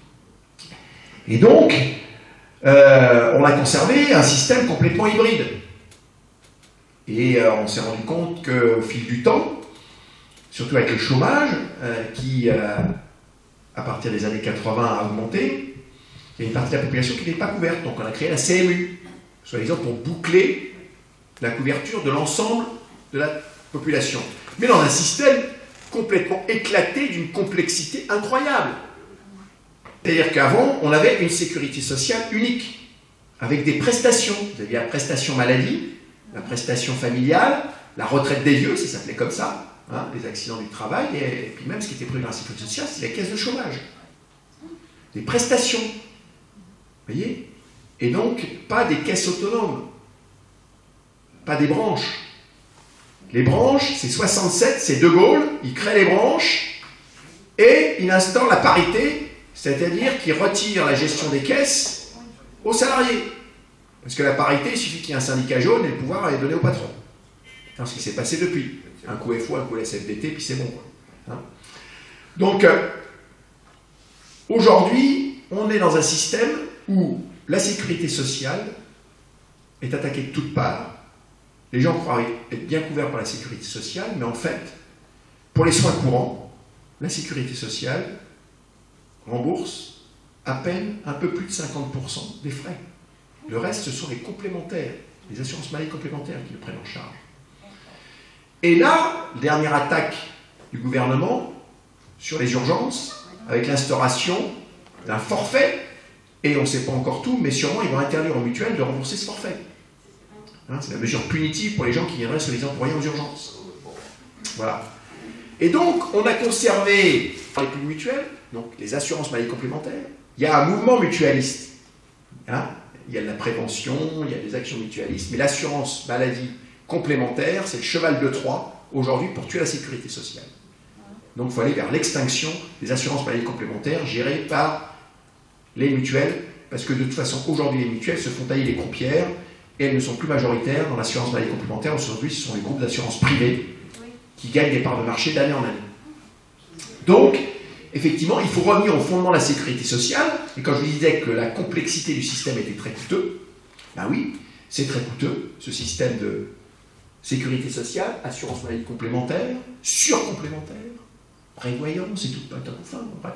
Et donc, on a conservé un système complètement hybride. Et on s'est rendu compte qu'au fil du temps, surtout avec le chômage, qui, à partir des années 80, a augmenté, il y a une partie de la population qui n'est pas couverte. Donc on a créé la CMU, soi-disant pour boucler la couverture de l'ensemble de la population. Mais dans un système complètement éclaté d'une complexité incroyable. C'est-à-dire qu'avant, on avait une sécurité sociale unique, avec des prestations. Vous aviez la prestation maladie, la prestation familiale, la retraite des vieux, ça s'appelait comme ça, hein, les accidents du travail, et puis même ce qui était prévu dans la sécurité sociale, c'est la caisse de chômage. Des prestations. Vous voyez? Et donc, pas des caisses autonomes, pas des branches. Les branches, c'est 67, c'est De Gaulle, il crée les branches, et il instaure la parité, c'est-à-dire qu'il retire la gestion des caisses aux salariés. Parce que la parité, il suffit qu'il y ait un syndicat jaune et le pouvoir est donné au patron. C'est ce qui s'est passé depuis. Un coup FO, un coup SFDT, puis c'est bon. Hein? Donc, aujourd'hui, on est dans un système où la sécurité sociale est attaquée de toutes parts. Les gens croient être bien couverts par la sécurité sociale, mais en fait, pour les soins courants, la sécurité sociale rembourse à peine un peu plus de 50% des frais. Le reste, ce sont les complémentaires, les assurances maladie complémentaires qui le prennent en charge. Et là, dernière attaque du gouvernement sur les urgences, avec l'instauration d'un forfait, et on ne sait pas encore tout, mais sûrement ils vont interdire aux mutuelles de rembourser ce forfait. Hein, c'est la mesure punitive pour les gens qui viendraient soi-disant pour rien aux urgences. Voilà. Et donc, on a conservé les plus mutuelles, donc les assurances maladie complémentaires. Il y a un mouvement mutualiste. Hein, il y a de la prévention, il y a des actions mutualistes, mais l'assurance maladie complémentaire, c'est le cheval de Troie, aujourd'hui, pour tuer la sécurité sociale. Donc, il faut aller vers l'extinction des assurances maladie complémentaires gérées par les mutuelles, parce que de toute façon, aujourd'hui, les mutuelles se font tailler les croupières et elles ne sont plus majoritaires dans l'assurance maladie complémentaire. Aujourd'hui, ce sont les groupes d'assurance privées qui gagnent des parts de marché d'année en année. Donc, effectivement, il faut revenir au fondement de la sécurité sociale. Et quand je vous disais que la complexité du système était très coûteux, ben oui, c'est très coûteux, ce système de sécurité sociale, assurance maladie complémentaire, surcomplémentaire, prévoyance et tout un tas de fins, bref.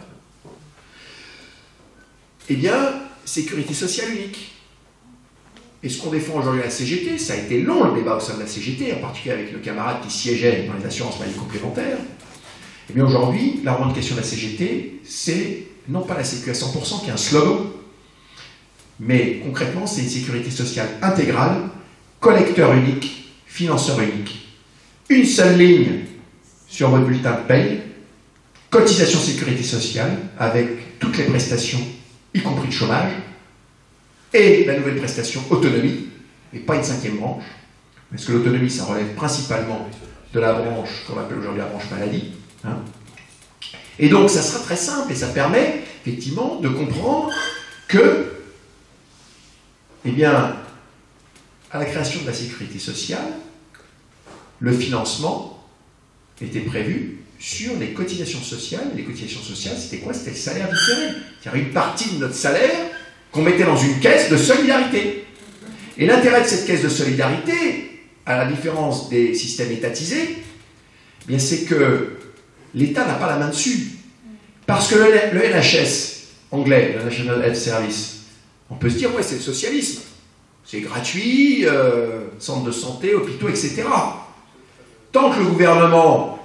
Eh bien, sécurité sociale unique. Et ce qu'on défend aujourd'hui à la CGT, ça a été long le débat au sein de la CGT, en particulier avec le camarade qui siégeait dans les assurances maladie complémentaires. Eh bien aujourd'hui, la revendication de la CGT, c'est non pas la Sécu à 100% qui est un slogan, mais concrètement, c'est une sécurité sociale intégrale, collecteur unique, financeur unique. Une seule ligne sur votre bulletin de paye, cotisation sécurité sociale, avec toutes les prestations, y compris le chômage, et la nouvelle prestation autonomie, et pas une 5e branche, parce que l'autonomie, ça relève principalement de la branche qu'on appelle aujourd'hui la branche maladie. Hein. Et donc, ça sera très simple, et ça permet, effectivement, de comprendre que, eh bien, à la création de la sécurité sociale, le financement était prévu sur les cotisations sociales. Et les cotisations sociales, c'était quoi? C'était le salaire différé. C'est-à-dire une partie de notre salaire qu'on mettait dans une caisse de solidarité. Et l'intérêt de cette caisse de solidarité, à la différence des systèmes étatisés, eh bien c'est que l'État n'a pas la main dessus. Parce que le NHS anglais, le National Health Service, on peut se dire, ouais, c'est le socialisme. C'est gratuit, centre de santé, hôpitaux, etc. Tant que le gouvernement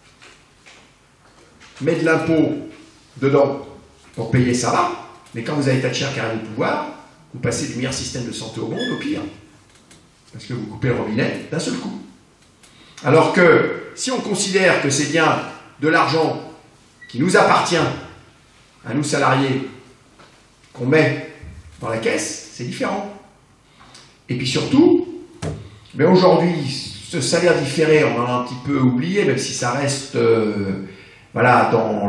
met de l'impôt dedans pour payer, ça va. Mais quand vous avez Thatcher qui arrive au pouvoir, vous passez du meilleur système de santé au monde au pire. Parce que vous coupez le robinet d'un seul coup. Alors que si on considère que c'est bien de l'argent qui nous appartient, à nous salariés, qu'on met dans la caisse, c'est différent. Et puis surtout, mais aujourd'hui, ce salaire différé, on en a un petit peu oublié, même si ça reste voilà,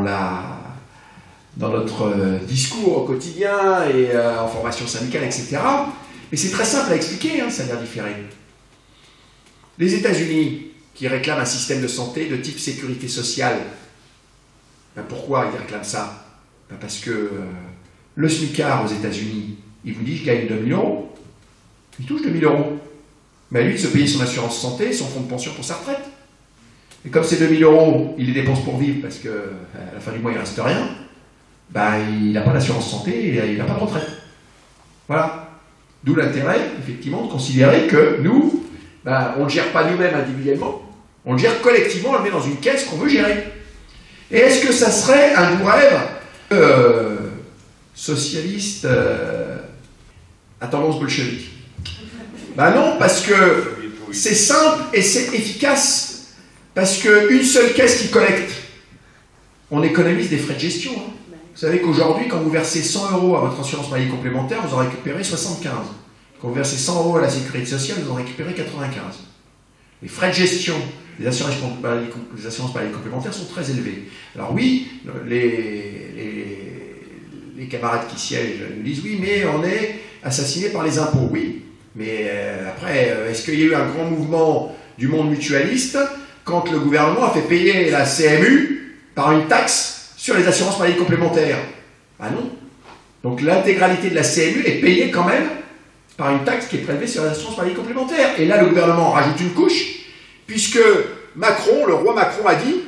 dans notre discours au quotidien et en formation syndicale, etc. Et c'est très simple à expliquer, hein, salaire différé. Les États-Unis, qui réclament un système de santé de type sécurité sociale, ben pourquoi ils réclament ça? Ben parce que le SMICAR aux États-Unis, il vous dit, je gagne 2 000 €, il touche 2 000 €. Mais lui, il se paye son assurance santé, son fonds de pension pour sa retraite. Et comme ces 2 000 €, il les dépense pour vivre, parce qu'à la fin du mois, il ne reste rien, ben, il n'a pas d'assurance santé et il n'a pas de retraite. Voilà. D'où l'intérêt, effectivement, de considérer que nous, ben, on ne gère pas nous-mêmes individuellement, on le gère collectivement, on le met dans une caisse qu'on veut gérer. Et est-ce que ça serait un doux rêve socialiste à tendance bolchevique? Ben non, parce que c'est simple et c'est efficace. Parce qu'une seule caisse qui collecte, on économise des frais de gestion. Hein. Vous savez qu'aujourd'hui, quand vous versez 100 € à votre assurance maladie complémentaire, vous en récupérez 75. Quand vous versez 100 € à la sécurité sociale, vous en récupérez 95. Les frais de gestion des assurances maladie complémentaires sont très élevés. Alors oui, les camarades qui siègent nous disent oui, mais on est assassiné par les impôts. Oui, mais après, est-ce qu'il y a eu un grand mouvement du monde mutualiste quand le gouvernement a fait payer la CMU par une taxe sur les assurances maladie complémentaires? Ah non. Donc l'intégralité de la CMU est payée quand même par une taxe qui est prélevée sur les assurances maladie complémentaires. Et là, le gouvernement rajoute une couche, puisque Macron, le roi Macron a dit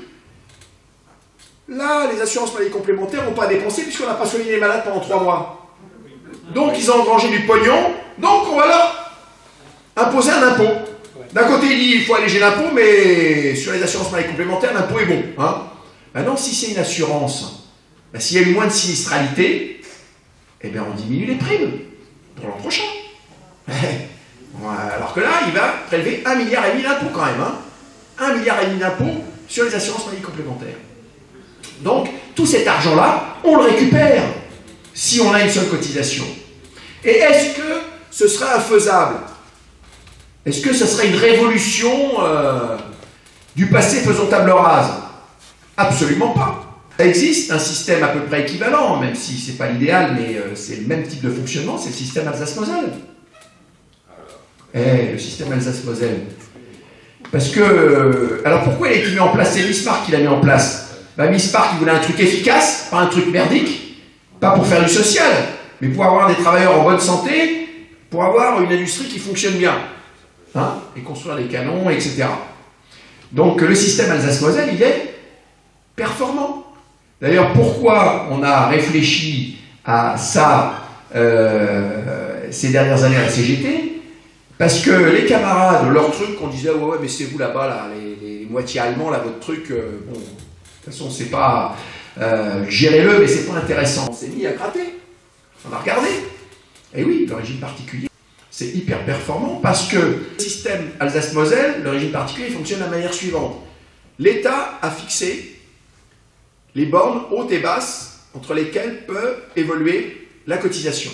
là, les assurances maladie complémentaires n'ont pas dépensé puisqu'on n'a pas soigné les malades pendant 3 mois. Donc ils ont engrangé du pognon, donc on va leur imposer un impôt. d'un côté, il dit il faut alléger l'impôt, mais sur les assurances maladie complémentaires, l'impôt est bon. Hein. Maintenant, si c'est une assurance, ben, s'il y a eu moins de sinistralité, eh bien, on diminue les primes pour l'an prochain. Alors que là, il va prélever 1,5 milliard d'impôts quand même. Hein. 1,5 milliard d'impôts sur les assurances maladie complémentaires. Donc, tout cet argent-là, on le récupère si on a une seule cotisation. Et est-ce que ce sera infaisable? Est-ce que ce serait une révolution du passé faisant table rase? Absolument pas. Il existe un système à peu près équivalent, même si ce n'est pas l'idéal, mais c'est le même type de fonctionnement, c'est le système Alsace-Moselle. Le système Alsace-Moselle. Parce que... alors pourquoi il a été mis en place? C'est Mismark qui l'a mis en place. Mismark, il voulait un truc efficace, pas un truc merdique, pas pour faire du social, mais pour avoir des travailleurs en bonne santé, pour avoir une industrie qui fonctionne bien. Hein, et construire des canons, etc. Donc le système Alsace-Moselle, il est performant. D'ailleurs, pourquoi on a réfléchi à ça ces dernières années à la CGT? Parce que les camarades, leur truc, on disait ouais mais c'est vous là-bas, là, les moitiés allemands, là, votre truc, bon, de toute façon, c'est pas... gérez-le, mais c'est pas intéressant. On s'est mis à gratter. On a regardé. Et oui, le régime particulier, c'est hyper performant parce que le système Alsace-Moselle, le régime particulier, fonctionne de la manière suivante. L'État a fixé les bornes hautes et basses entre lesquelles peut évoluer la cotisation.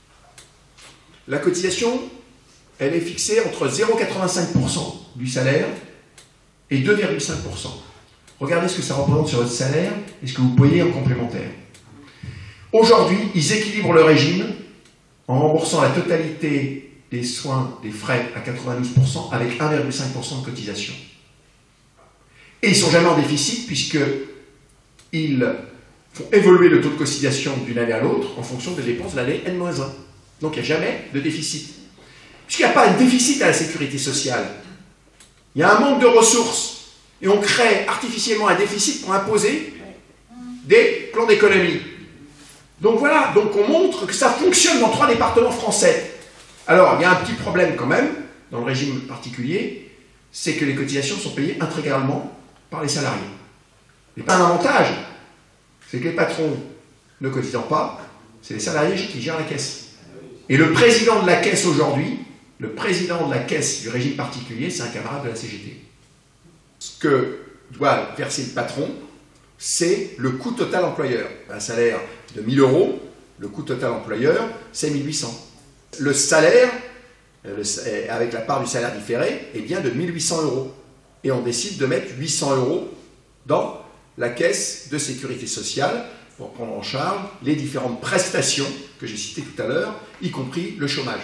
La cotisation, elle est fixée entre 0,85% du salaire et 2,5%. Regardez ce que ça représente sur votre salaire et ce que vous payez en complémentaire. Aujourd'hui, ils équilibrent le régime en remboursant la totalité des soins, des frais à 92% avec 1,5% de cotisation. Et ils ne sont jamais en déficit puisqu'ils font évoluer le taux de cotisation d'une année à l'autre en fonction des dépenses de l'année N-1. Donc il n'y a jamais de déficit. Puisqu'il n'y a pas de déficit à la sécurité sociale, il y a un manque de ressources et on crée artificiellement un déficit pour imposer des plans d'économie. Donc voilà, donc on montre que ça fonctionne dans 3 départements français. Alors, il y a un petit problème quand même, dans le régime particulier, c'est que les cotisations sont payées intégralement par les salariés. Ce n'est pas un avantage, c'est que les patrons ne cotisant pas, c'est les salariés qui gèrent la caisse. Et le président de la caisse aujourd'hui, le président de la caisse du régime particulier, c'est un camarade de la CGT. Ce que doit verser le patron, c'est le coût total employeur. Un salaire de 1 000 €, le coût total employeur, c'est 1 800. Le salaire, avec la part du salaire différé, est bien de 1 800 €. Et on décide de mettre 800 € dans la caisse de sécurité sociale pour prendre en charge les différentes prestations que j'ai citées tout à l'heure, y compris le chômage.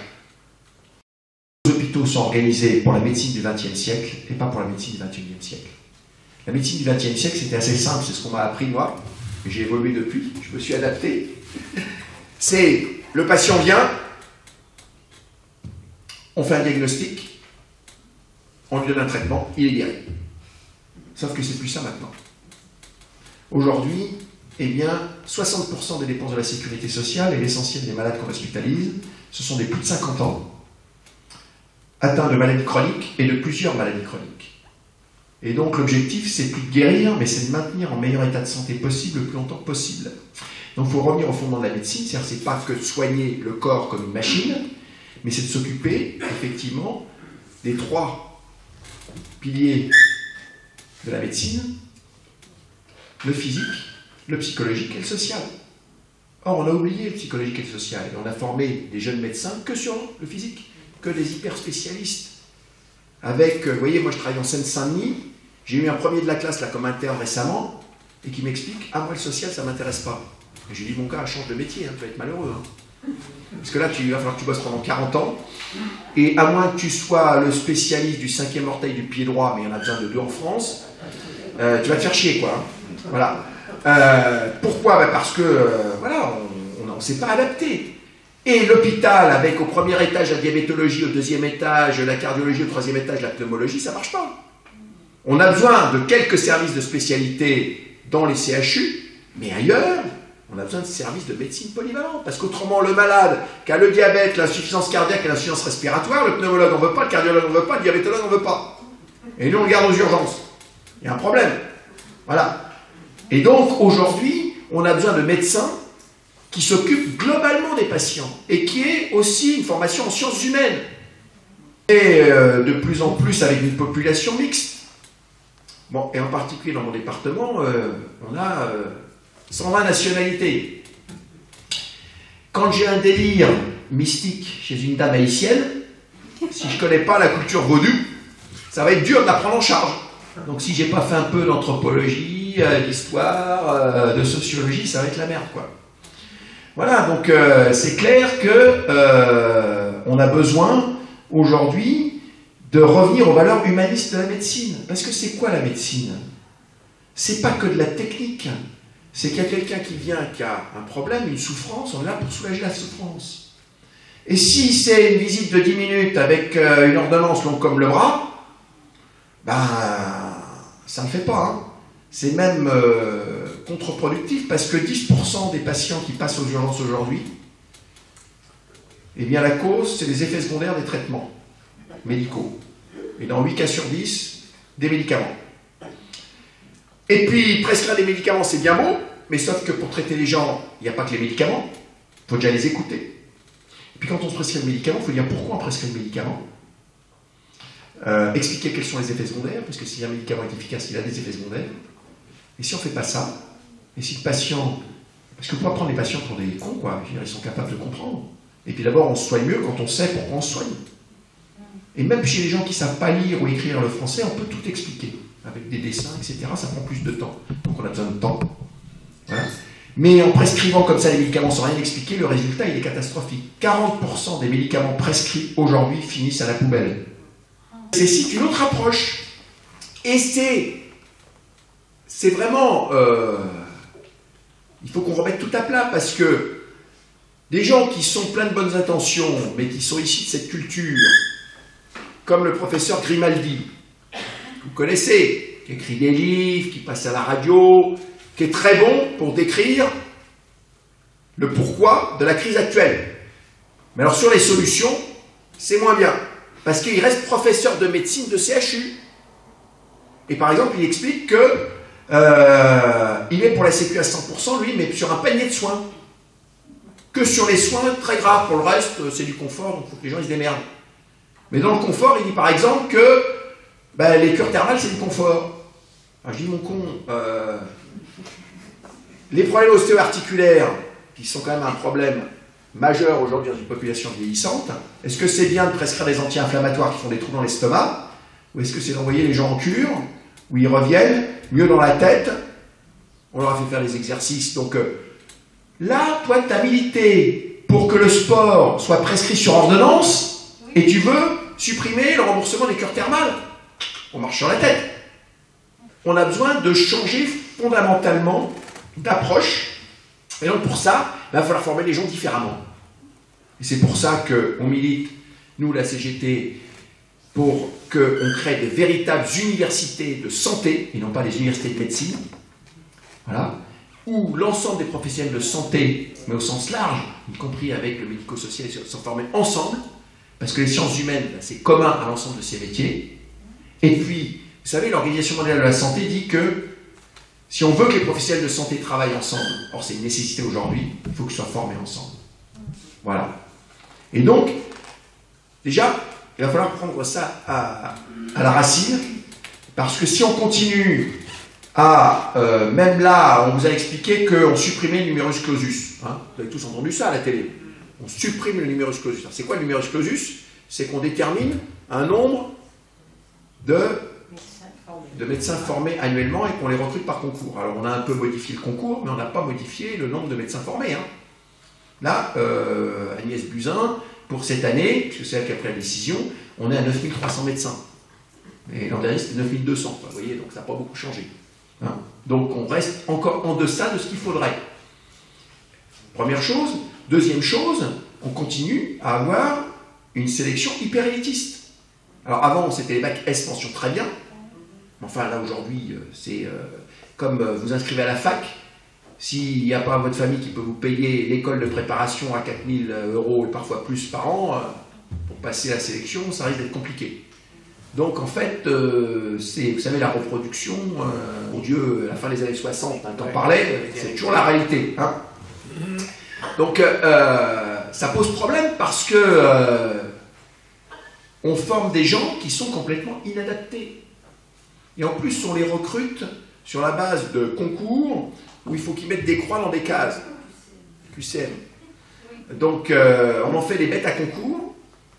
Les hôpitaux sont organisés pour la médecine du XXe siècle et pas pour la médecine du XXIe siècle. La médecine du XXe siècle, c'était assez simple, c'est ce qu'on m'a appris moi, et j'ai évolué depuis, je me suis adapté. C'est le patient vient, on fait un diagnostic, on lui donne un traitement, il est guéri. Sauf que c'est plus ça maintenant. Aujourd'hui, eh bien, 60% des dépenses de la sécurité sociale et l'essentiel des malades qu'on hospitalise, ce sont des plus de 50 ans, atteints de maladies chroniques et de plusieurs maladies chroniques. Et donc l'objectif, c'est plus de guérir, mais c'est de maintenir en meilleur état de santé possible le plus longtemps possible. Donc il faut revenir au fondement de la médecine, c'est-à-dire c'est pas que de soigner le corps comme une machine, mais c'est de s'occuper effectivement des 3 piliers de la médecine, le physique, le psychologique et le social. Or on a oublié le psychologique et le social, et on a formé des jeunes médecins que sur le physique, que des hyper spécialistes. Avec, vous voyez, moi je travaille en Seine-Saint-Denis, j'ai eu un premier de la classe là comme interne récemment, et qui m'explique, ah moi le social ça m'intéresse pas. Et j'ai dit, mon gars, change de métier, hein, tu vas être malheureux. Hein. Parce que là, il va falloir que tu bosses pendant 40 ans, et à moins que tu sois le spécialiste du 5e orteil du pied droit, mais il y en a besoin de 2 en France, tu vas te faire chier, quoi. Hein. Voilà. Pourquoi? Parce que, voilà, on ne s'est pas adapté. Et l'hôpital, avec au premier étage la diabétologie, au 2e étage la cardiologie, au 3e étage la pneumologie, ça ne marche pas. On a besoin de quelques services de spécialité dans les CHU, mais ailleurs, On a besoin de services de médecine polyvalente, parce qu'autrement, le malade qui a le diabète, l'insuffisance cardiaque et l'insuffisance respiratoire, le pneumologue n'en veut pas, le cardiologue n'en veut pas, le diabétologue n'en veut pas. Et nous, on le garde aux urgences. Il y a un problème. Voilà. Et donc, aujourd'hui, on a besoin de médecins qui s'occupent globalement des patients et qui aient aussi une formation en sciences humaines. Et de plus en plus avec une population mixte. Bon, et en particulier dans mon département, on a 120 nationalités. Quand j'ai un délire mystique chez une dame haïtienne, si je ne connais pas la culture vaudou, ça va être dur de la prendre en charge. Donc si j'ai pas fait un peu d'anthropologie, d'histoire, de sociologie, ça va être la merde, quoi. Voilà, donc c'est clair que on a besoin aujourd'hui de revenir aux valeurs humanistes de la médecine. Parce que c'est quoi la médecine? C'est pas que de la technique. C'est qu'il y a quelqu'un qui vient, qui a un problème, une souffrance, on est là pour soulager la souffrance. Et si c'est une visite de 10 minutes avec une ordonnance longue comme le bras, ben, ça ne fait pas. Hein. C'est même contre-productif parce que 10% des patients qui passent aux urgences aujourd'hui, eh bien la cause, c'est les effets secondaires des traitements médicaux. Et dans 8 cas sur 10, des médicaments. Et puis, prescrire des médicaments, c'est bien beau, mais sauf que pour traiter les gens, il n'y a pas que les médicaments, il faut déjà les écouter. Et puis quand on se prescrit le médicament, il faut dire pourquoi on prescrit le médicament. Expliquer quels sont les effets secondaires, parce que si un médicament est efficace, il a des effets secondaires. Et si on ne fait pas ça, et si le patient... Parce que pour prendre les patients pour des cons, quoi, ils sont capables de comprendre. Et puis d'abord, on se soigne mieux quand on sait pourquoi on se soigne. Et même chez les gens qui ne savent pas lire ou écrire le français, on peut tout expliquer. Avec des dessins, etc. Ça prend plus de temps. Donc on a besoin de temps. Voilà. Mais en prescrivant comme ça les médicaments sans rien expliquer, le résultat, il est catastrophique. 40% des médicaments prescrits aujourd'hui finissent à la poubelle. C'est une autre approche. Et c'est vraiment... il faut qu'on remette tout à plat, parce que des gens qui sont pleins de bonnes intentions, mais qui sont issus de cette culture, comme le professeur Grimaldi, que vous connaissez, qui écrit des livres, qui passe à la radio, qui est très bon pour décrire le pourquoi de la crise actuelle. Mais alors sur les solutions, c'est moins bien. Parce qu'il reste professeur de médecine de CHU. Et par exemple, il explique que il est pour la Sécu à 100%, lui, mais sur un panier de soins. Que sur les soins très graves. Pour le reste, c'est du confort, donc il faut que les gens ils se démerdent. Mais dans le confort, il dit par exemple que les cures thermales, c'est du confort. Alors, je dis, mon con, les problèmes ostéo-articulaires, qui sont quand même un problème majeur aujourd'hui dans une population vieillissante, est-ce que c'est bien de prescrire des anti-inflammatoires qui font des trous dans l'estomac, ou est-ce que c'est d'envoyer les gens en cure, où ils reviennent, mieux dans la tête, on leur a fait faire des exercices. Donc là, toi, tu as milité pour que le sport soit prescrit sur ordonnance, et tu veux supprimer le remboursement des cures thermales. On marche sur la tête. On a besoin de changer fondamentalement d'approche. Et donc pour ça, il va falloir former les gens différemment. Et c'est pour ça qu'on milite, nous, la CGT, pour qu'on crée de véritables universités de santé, et non pas des universités de médecine, voilà, où l'ensemble des professionnels de santé, mais au sens large, y compris avec le médico-social, sont formés ensemble, parce que les sciences humaines, c'est commun à l'ensemble de ces métiers. Et puis, vous savez, l'Organisation mondiale de la santé dit que si on veut que les professionnels de santé travaillent ensemble, or c'est une nécessité aujourd'hui, il faut qu'ils soient formés ensemble. Voilà. Et donc, déjà, il va falloir prendre ça à la racine, parce que si on continue à... même là, on vous a expliqué qu'on supprimait le numerus clausus. Hein, vous avez tous entendu ça à la télé. On supprime le numerus clausus. C'est quoi le numerus clausus? C'est qu'on détermine un nombre de médecins formés annuellement et qu'on les recrute par concours. Alors on a un peu modifié le concours, mais on n'a pas modifié le nombre de médecins formés. Hein. Là, Agnès Buzyn, pour cette année, puisque c'est elle qui a pris la décision, on est à 9300 médecins. Et l'an dernier, c'était 9200. Vous voyez, donc ça n'a pas beaucoup changé. Hein. Donc on reste encore en deçà de ce qu'il faudrait. Première chose. Deuxième chose, on continue à avoir une sélection hyper élitiste. Alors avant, c'était les bacs S mention très bien. Enfin là aujourd'hui, c'est comme vous inscrivez à la fac, s'il n'y a pas votre famille qui peut vous payer l'école de préparation à 4 000 € et parfois plus par an, pour passer la sélection, ça risque d'être compliqué. Donc en fait, c'est, vous savez, la reproduction, mon Dieu, à la fin des années 60, hein, t'en parlais, c'est toujours la réalité. Hein. Donc ça pose problème parce que on forme des gens qui sont complètement inadaptés. Et en plus, on les recrute sur la base de concours où il faut qu'ils mettent des croix dans des cases. QCM. Donc on en fait des bêtes à concours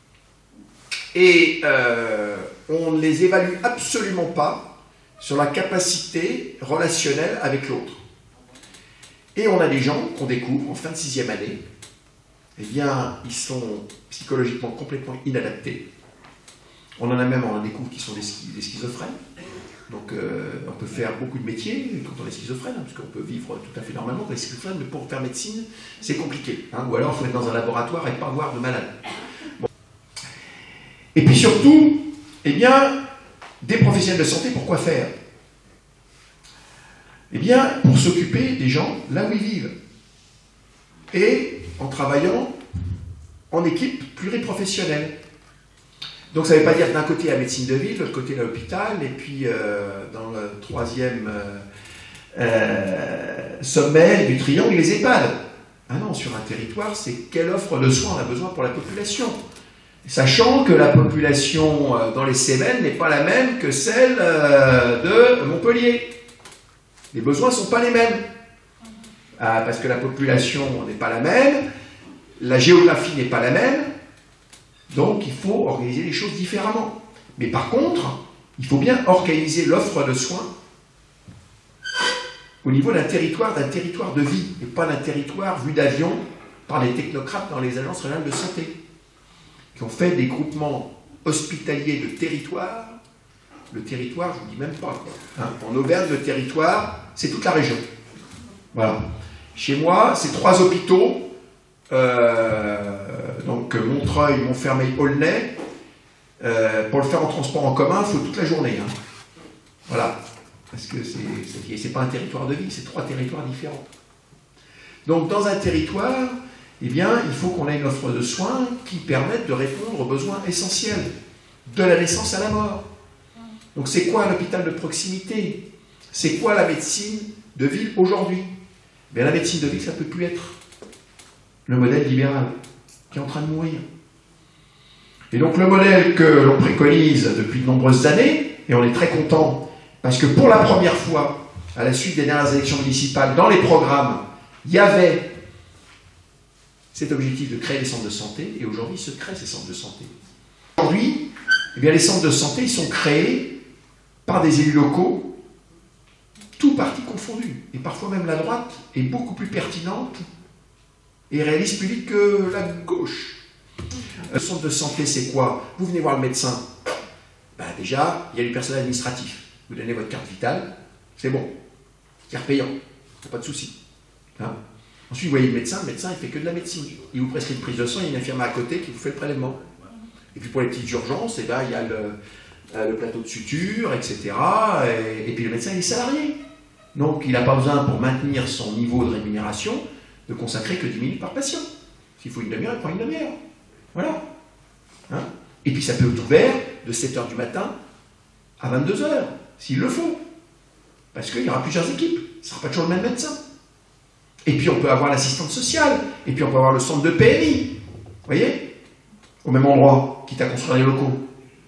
et on ne les évalue absolument pas sur la capacité relationnelle avec l'autre. Et on a des gens qu'on découvre en fin de 6e année, eh bien, ils sont psychologiquement complètement inadaptés. On en a même, on en découvre qui sont des schizophrènes. Donc on peut faire beaucoup de métiers quand on est schizophrène, hein, parce qu'on peut vivre tout à fait normalement. Quand on est schizophrène, mais pour faire médecine, c'est compliqué. Hein, ou alors il faut être dans un laboratoire et pas voir de malade. Bon. Et puis surtout, eh bien, des professionnels de santé, pourquoi faire? Eh bien, pour s'occuper des gens là où ils vivent. Et en travaillant en équipe pluriprofessionnelle. Donc ça ne veut pas dire que d'un côté la médecine de ville, de l'autre côté l'hôpital, et puis dans le 3e sommet du triangle, les EHPAD. Ah non, sur un territoire, c'est quelle offre de soins on a besoin pour la population. Sachant que la population dans les Cévennes n'est pas la même que celle de Montpellier. Les besoins ne sont pas les mêmes. Parce que la population n'est pas la même, la géographie n'est pas la même, donc il faut organiser les choses différemment. Mais par contre, il faut bien organiser l'offre de soins au niveau d'un territoire de vie, et pas d'un territoire vu d'avion par les technocrates dans les agences régionales de santé, qui ont fait des groupements hospitaliers de territoire. Le territoire, je ne vous dis même pas, quoi. Hein, en Auvergne, le territoire, c'est toute la région. Voilà. Chez moi, c'est 3 hôpitaux, donc Montreuil, Montfermeil, Aulnay. Pour le faire en transport en commun, il faut toute la journée. Hein. Voilà. Parce que c'est pas un territoire de vie, c'est 3 territoires différents. Donc dans un territoire, eh bien, il faut qu'on ait une offre de soins qui permette de répondre aux besoins essentiels, de la naissance à la mort. Donc c'est quoi un hôpital de proximité? C'est quoi la médecine de ville aujourd'hui? Mais la médecine de ville, ça ne peut plus être le modèle libéral qui est en train de mourir. Et donc le modèle que l'on préconise depuis de nombreuses années, et on est très content, parce que pour la première fois, à la suite des dernières élections municipales, dans les programmes, il y avait cet objectif de créer des centres de santé, et aujourd'hui, se créent ces centres de santé. Aujourd'hui, eh bien, les centres de santé, ils sont créés par des élus locaux, tous partis confondus. Et parfois même la droite est beaucoup plus pertinente et réalise plus vite que la gauche. Le centre de santé, c'est quoi? Vous venez voir le médecin. Ben déjà, il y a du personnel administratif. Vous donnez votre carte vitale, c'est bon. Carte payant, pas de souci. Hein? Ensuite, vous voyez le médecin il fait que de la médecine. Il vous prescrit une prise de sang, il y a une infirmière à côté qui vous fait le prélèvement. Et puis pour les petites urgences, eh ben, il y a le plateau de suture, etc. Et puis le médecin, il est salarié. Donc il n'a pas besoin, pour maintenir son niveau de rémunération, de consacrer que 10 minutes par patient. S'il faut une demi-heure, il prend une demi-heure. Voilà. Hein? Et puis ça peut être ouvert de 7h du matin à 22h, s'il le faut. Parce qu'il y aura plusieurs équipes. Ce ne sera pas toujours le même médecin. Et puis on peut avoir l'assistante sociale. Et puis on peut avoir le centre de PMI. Vous voyez? Au même endroit, quitte à construire les locaux.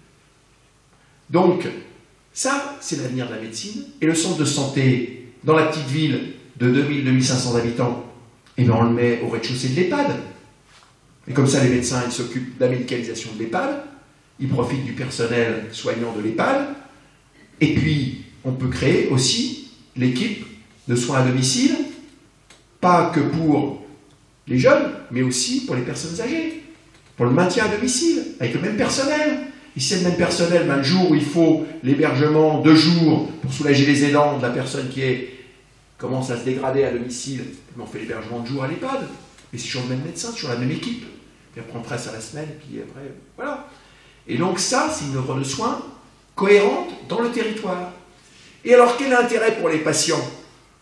Donc, ça, c'est l'avenir de la médecine. Et le centre de santé, dans la petite ville de 2000-2500 habitants, eh bien, on le met au rez-de-chaussée de l'EHPAD. Et comme ça, les médecins, ils s'occupent de la médicalisation de l'EHPAD, ils profitent du personnel soignant de l'EHPAD, et puis, on peut créer aussi l'équipe de soins à domicile, pas que pour les jeunes, mais aussi pour les personnes âgées, pour le maintien à domicile, avec le même personnel. Et si c'est le même personnel, ben, le jour où il faut l'hébergement 2 jours pour soulager les aidants de la personne qui commence à se dégrader à domicile, on fait l'hébergement de jour à l'EHPAD. Et c'est toujours le même médecin, toujours la même équipe. Puis après, on presse à la semaine, et puis après, voilà. Et donc ça, c'est une offre de soins cohérente dans le territoire. Et alors, quel est l'intérêt pour les patients?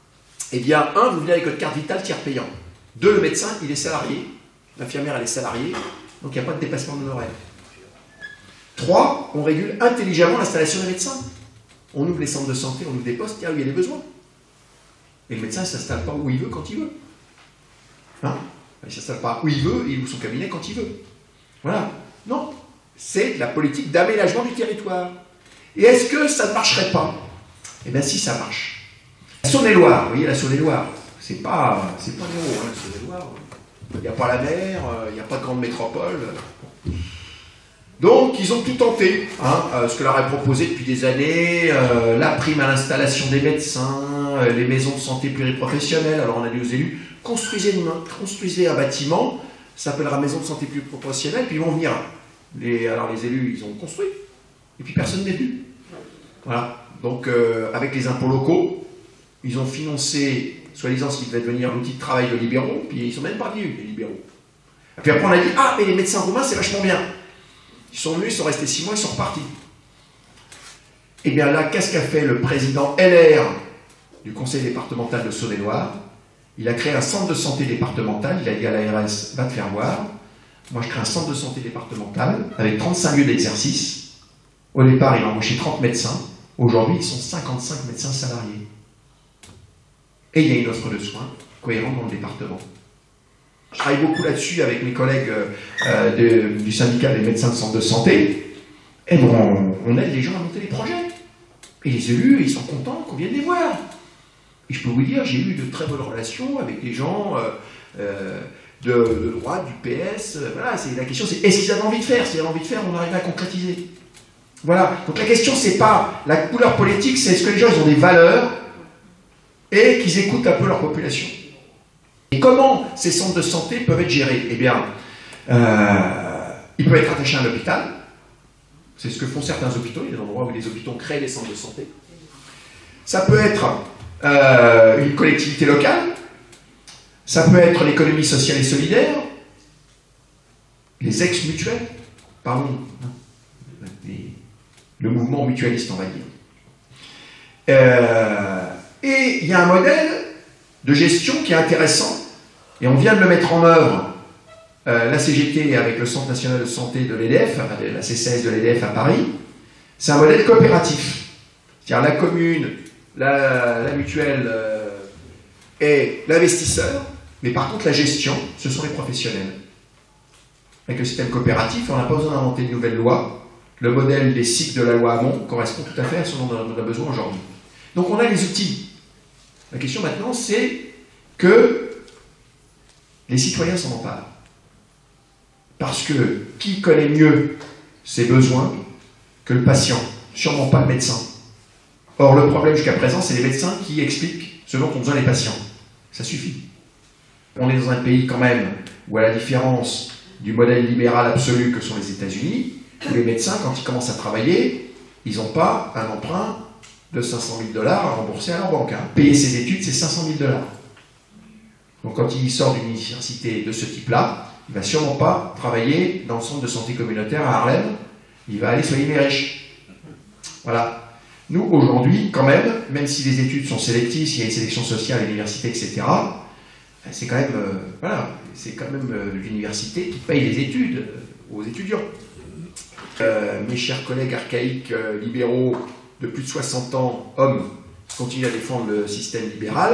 Eh bien, un, vous venez avec votre carte vitale tiers payant. Deux, le médecin, il est salarié. L'infirmière, elle est salariée. Donc, il n'y a pas de dépassement d'honoraires. Trois, on régule intelligemment l'installation des médecins. On ouvre les centres de santé, on ouvre des postes, là où il y a des besoins. Et le médecin ne s'installe pas où il veut, quand il veut. Hein? Il ne s'installe pas où il veut, il ouvre son cabinet quand il veut. Voilà. Non. C'est la politique d'aménagement du territoire. Et est-ce que ça ne marcherait pas? Eh bien, si, ça marche. La Saône-et-Loire, vous voyez, la Saône-et-Loire, c'est pas l'Hérault, hein, la Saône-et-Loire. Il n'y a pas la mer, il n'y a pas de grande métropole. Donc, ils ont tout tenté. Hein, ce que leur a proposé depuis des années, la prime à l'installation des médecins, les maisons de santé pluriprofessionnelles. Alors, on a dit aux élus, construisez un bâtiment, ça s'appellera maison de santé pluriprofessionnelle, puis ils vont venir. Alors, les élus, ils ont construit, et puis personne n'est venu. Voilà. Donc, avec les impôts locaux, ils ont financé, soi-disant, ce qui devait devenir l'outil de travail de libéraux, puis ils ne sont même pas venus, les libéraux. Et puis après, on a dit, ah, mais les médecins roumains, c'est vachement bien. Ils sont venus, ils sont restés 6 mois, ils sont repartis. Et bien là, qu'est-ce qu'a fait le président LR du conseil départemental de Saône-et-Loire? Il a créé un centre de santé départemental, il a dit à l'ARS, va te faire voir. Moi, je crée un centre de santé départemental avec 35 lieux d'exercice. Au départ, il a embauché 30 médecins. Aujourd'hui, ils sont 55 médecins salariés. Et il y a une offre de soins cohérente dans le département. Je travaille beaucoup là-dessus avec mes collègues du syndicat des médecins de centre de santé. Et bon, on aide les gens à monter des projets. Et les élus, ils sont contents qu'on vienne les voir. Et je peux vous dire, j'ai eu de très bonnes relations avec des gens de droite, du PS. Voilà, la question c'est, est-ce qu'ils avaient envie de faire? S'ils avaient envie de faire, on arrive à concrétiser. Voilà. Donc la question, c'est pas la couleur politique, c'est est-ce que les gens ils ont des valeurs et qu'ils écoutent un peu leur population. Et comment ces centres de santé peuvent être gérés? Eh bien, ils peuvent être attachés à un hôpital. C'est ce que font certains hôpitaux. Il y a des endroits où les hôpitaux créent des centres de santé. Ça peut être une collectivité locale. Ça peut être l'économie sociale et solidaire. Les ex-mutuelles. Pardon. Le mouvement mutualiste, on va dire. Et il y a un modèle de gestion qui est intéressant. Et on vient de le mettre en œuvre, la CGT avec le Centre national de santé de l'EDF, la CCAS de l'EDF à Paris. C'est un modèle coopératif. C'est-à-dire la commune, la mutuelle et l'investisseur, mais par contre la gestion, ce sont les professionnels. Avec le système coopératif, on n'a pas besoin d'inventer de nouvelles lois. Le modèle des cycles de la loi Hamon correspond tout à fait à ce dont on a besoin aujourd'hui. Donc on a les outils. La question maintenant, c'est que les citoyens s'en emparent. Parce que qui connaît mieux ses besoins que le patient? Sûrement pas le médecin. Or, le problème jusqu'à présent, c'est les médecins qui expliquent ce dont ont besoin les patients. Ça suffit. On est dans un pays quand même où, à la différence du modèle libéral absolu que sont les États-Unis, où les médecins, quand ils commencent à travailler, ils n'ont pas un emprunt de 500 000 $ à rembourser à leur banque. Hein. Payer ses études, c'est 500 000 $. Donc quand il sort d'une université de ce type-là, il ne va sûrement pas travailler dans le centre de santé communautaire à Harlem, il va aller soigner les riches. Voilà. Nous, aujourd'hui, quand même si les études sont sélectives, s'il y a une sélection sociale à l'université, etc., c'est quand même, l'université qui paye les études aux étudiants. Mes chers collègues archaïques libéraux de plus de 60 ans, hommes, continuent à défendre le système libéral.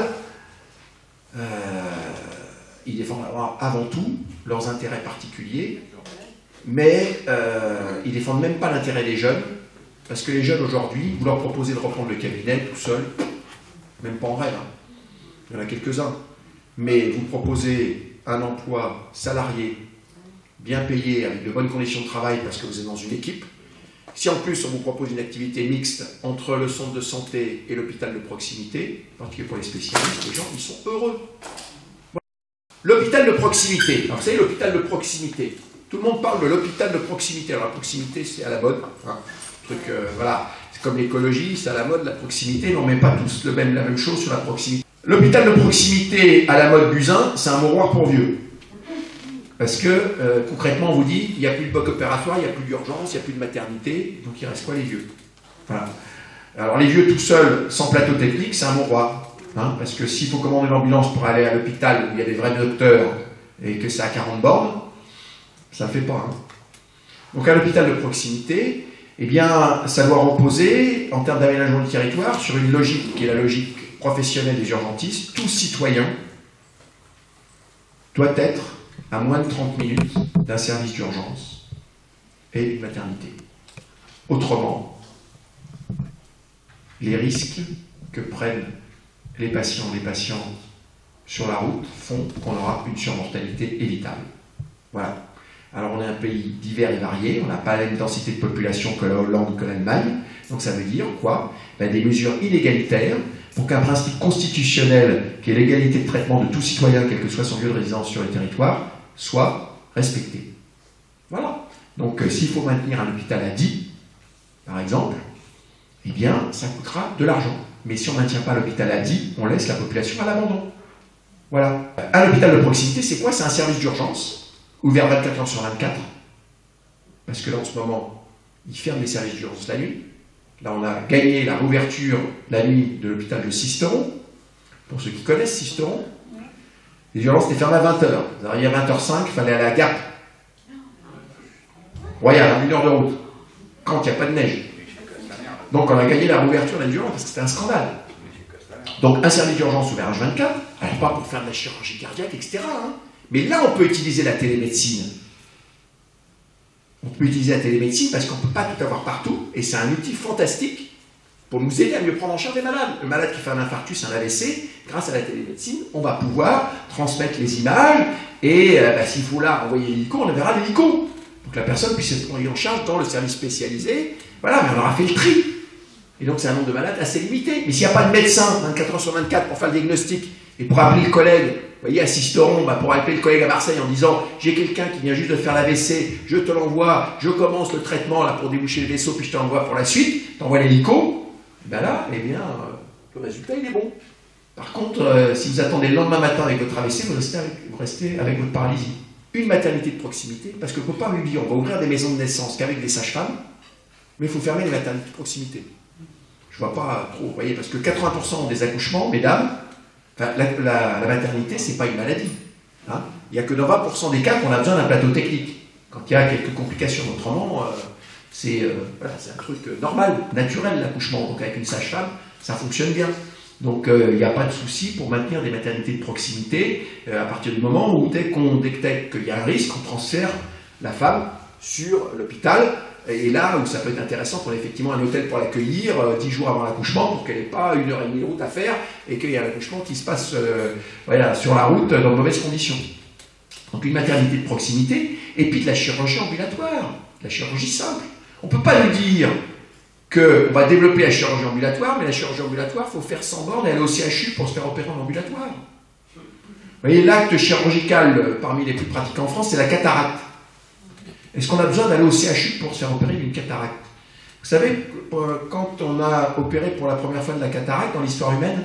Ils défendent avant tout leurs intérêts particuliers, mais ils ne défendent même pas l'intérêt des jeunes, parce que les jeunes aujourd'hui, vous leur proposez de reprendre le cabinet tout seul, même pas en rêve, hein. Il y en a quelques-uns, mais vous proposez un emploi salarié, bien payé, avec de bonnes conditions de travail, parce que vous êtes dans une équipe. Si en plus on vous propose une activité mixte entre le centre de santé et l'hôpital de proximité, en particulier pour les spécialistes, les gens ils sont heureux. Voilà. L'hôpital de proximité. Alors vous savez, l'hôpital de proximité. Tout le monde parle de l'hôpital de proximité. Alors la proximité, c'est à la mode. Hein. Voilà. C'est comme l'écologie, c'est à la mode, la proximité, mais on ne met pas tous la même chose sur la proximité. L'hôpital de proximité à la mode Buzyn, c'est un mouroir pour vieux. Parce que, concrètement, on vous dit, il n'y a plus de bloc opératoire, il n'y a plus d'urgence, il n'y a plus de maternité, donc il reste quoi, les vieux? Voilà. Alors les vieux tout seuls, sans plateau technique, c'est un mouroir. Hein, parce que s'il faut commander l'ambulance pour aller à l'hôpital où il y a des vrais docteurs et que c'est à 40 bornes, ça ne fait pas. Hein. Donc à l'hôpital de proximité, eh bien, ça doit reposer, en termes d'aménagement du territoire, sur une logique qui est la logique professionnelle des urgentistes. Tout citoyen doit être à moins de 30 minutes d'un service d'urgence et une maternité. Autrement, les risques que prennent les patients et les patientes sur la route font qu'on aura une surmortalité évitable. Voilà. Alors on est un pays divers et varié, on n'a pas la même densité de population que la Hollande, que l'Allemagne, donc ça veut dire quoi? Ben, des mesures inégalitaires pour qu'un principe constitutionnel qui est l'égalité de traitement de tout citoyen, quel que soit son lieu de résidence sur le territoire, soit respecté. Voilà. Donc s'il faut maintenir un hôpital à 10, par exemple, eh bien ça coûtera de l'argent. Mais si on ne maintient pas l'hôpital à 10, on laisse la population à l'abandon. Voilà. Un hôpital de proximité, c'est quoi? C'est un service d'urgence, ouvert 24 heures sur 24. Parce que là, en ce moment, ils ferment les services d'urgence la nuit. Là, on a gagné la rouverture la nuit de l'hôpital de Sisteron. Pour ceux qui connaissent Sisteron, les urgences étaient fermées à 20h. Vous arrivez à 20h05, il fallait aller à Gap. Royal, à 1 heure de route. Quand il n'y a pas de neige. Donc on a gagné la rouverture des urgences parce que c'était un scandale. Donc un service d'urgence ouvert H24, alors pas pour faire de la chirurgie cardiaque, etc. Hein. Mais là on peut utiliser la télémédecine. On peut utiliser la télémédecine parce qu'on ne peut pas tout avoir partout, et c'est un outil fantastique pour nous aider à mieux prendre en charge les malades. Le malade qui fait un infarctus, un AVC, grâce à la télémédecine, on va pouvoir transmettre les images, et s'il faut là envoyer l'hélico, on enverra l'hélico. Pour que la personne puisse être prise en charge dans le service spécialisé. Voilà, mais on aura fait le tri. Et donc c'est un nombre de malades assez limité. Mais s'il n'y a pas de médecin 24 heures sur 24 pour faire le diagnostic et pour appeler le collègue, vous voyez, à Sisteron, pour appeler le collègue à Marseille en disant j'ai quelqu'un qui vient juste de faire l'AVC, je te l'envoie, je commence le traitement là pour déboucher le vaisseau, puis je te l'envoie pour la suite, t'envoies l'hélico, et bien là, eh bien, le résultat il est bon. Par contre, si vous attendez le lendemain matin avec votre AVC, vous restez avec votre paralysie. Une maternité de proximité, parce que ne peut pas lui dire on va ouvrir des maisons de naissance qu'avec des sages-femmes, mais il faut fermer les maternités de proximité. Je ne vois pas trop, vous voyez, parce que 80% des accouchements, mesdames, la maternité, ce n'est pas une maladie. Hein. Il n'y a que dans 20% des cas qu'on a besoin d'un plateau technique. Quand il y a quelques complications, autrement, c'est un truc normal, naturel, l'accouchement. Donc avec une sage-femme, ça fonctionne bien. Donc il n'y a pas de souci pour maintenir des maternités de proximité à partir du moment où dès qu'on détecte qu'il y a un risque, on transfère la femme sur l'hôpital. Et là où ça peut être intéressant pour effectivement un hôtel pour l'accueillir 10 jours avant l'accouchement pour qu'elle n'ait pas 1h30 de route à faire et qu'il y a l'accouchement qui se passe voilà, sur la route dans de mauvaises conditions. Donc une maternité de proximité et puis de la chirurgie ambulatoire, de la chirurgie simple. On ne peut pas lui dire qu'on va développer la chirurgie ambulatoire, mais la chirurgie ambulatoire, il faut faire 100 bornes et aller au CHU pour se faire opérer en ambulatoire. Vous voyez, l'acte chirurgical parmi les plus pratiqués en France, c'est la cataracte. Est-ce qu'on a besoin d'aller au CHU pour se faire opérer d'une cataracte? Vous savez, quand on a opéré pour la première fois de la cataracte dans l'histoire humaine,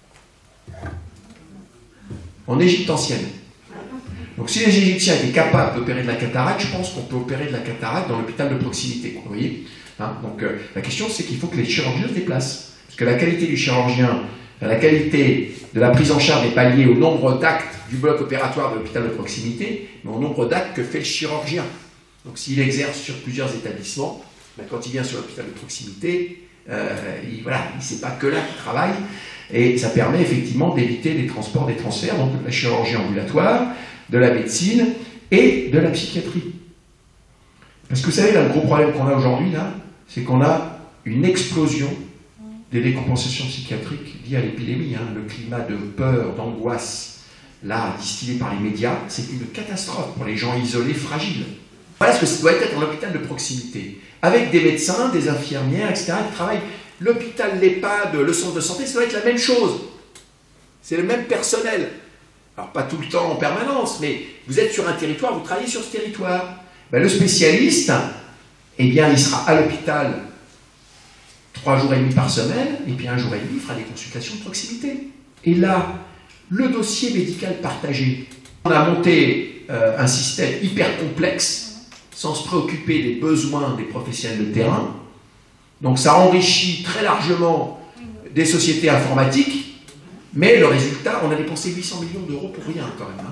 en Égypte ancienne. Donc si les Égyptiens étaient capables d'opérer de la cataracte, je pense qu'on peut opérer de la cataracte dans l'hôpital de proximité. Vous voyez hein. Donc la question c'est qu'il faut que les chirurgiens se déplacent. Parce que la qualité du chirurgien, la qualité de la prise en charge n'est pas liée au nombre d'actes du bloc opératoire de l'hôpital de proximité, mais au nombre d'actes que fait le chirurgien. Donc s'il exerce sur plusieurs établissements, ben, quand il vient sur l'hôpital de proximité, il ne sait pas que là qu'il travaille, et ça permet effectivement d'éviter les transports, des transferts, donc de la chirurgie ambulatoire, de la médecine et de la psychiatrie. Parce que vous savez, là, le gros problème qu'on a aujourd'hui, là, c'est qu'on a une explosion des décompensations psychiatriques liées à l'épidémie. Hein. Le climat de peur, d'angoisse, là, distillé par les médias, c'est une catastrophe pour les gens isolés, fragiles. Voilà ce que ça doit être un hôpital de proximité, avec des médecins, des infirmières, etc. qui travaillent. L'hôpital, l'EHPAD, le centre de santé, ça doit être la même chose. C'est le même personnel. Alors pas tout le temps en permanence, mais vous êtes sur un territoire, vous travaillez sur ce territoire. Ben, le spécialiste, eh bien, il sera à l'hôpital 3 jours et demi par semaine, et puis 1 jour et demi, il fera des consultations de proximité. Et là, le dossier médical partagé. On a monté un système hyper complexe, sans se préoccuper des besoins des professionnels de terrain. Donc ça enrichit très largement des sociétés informatiques, Mais le résultat, on a dépensé 800 millions d'euros pour rien quand même. Hein.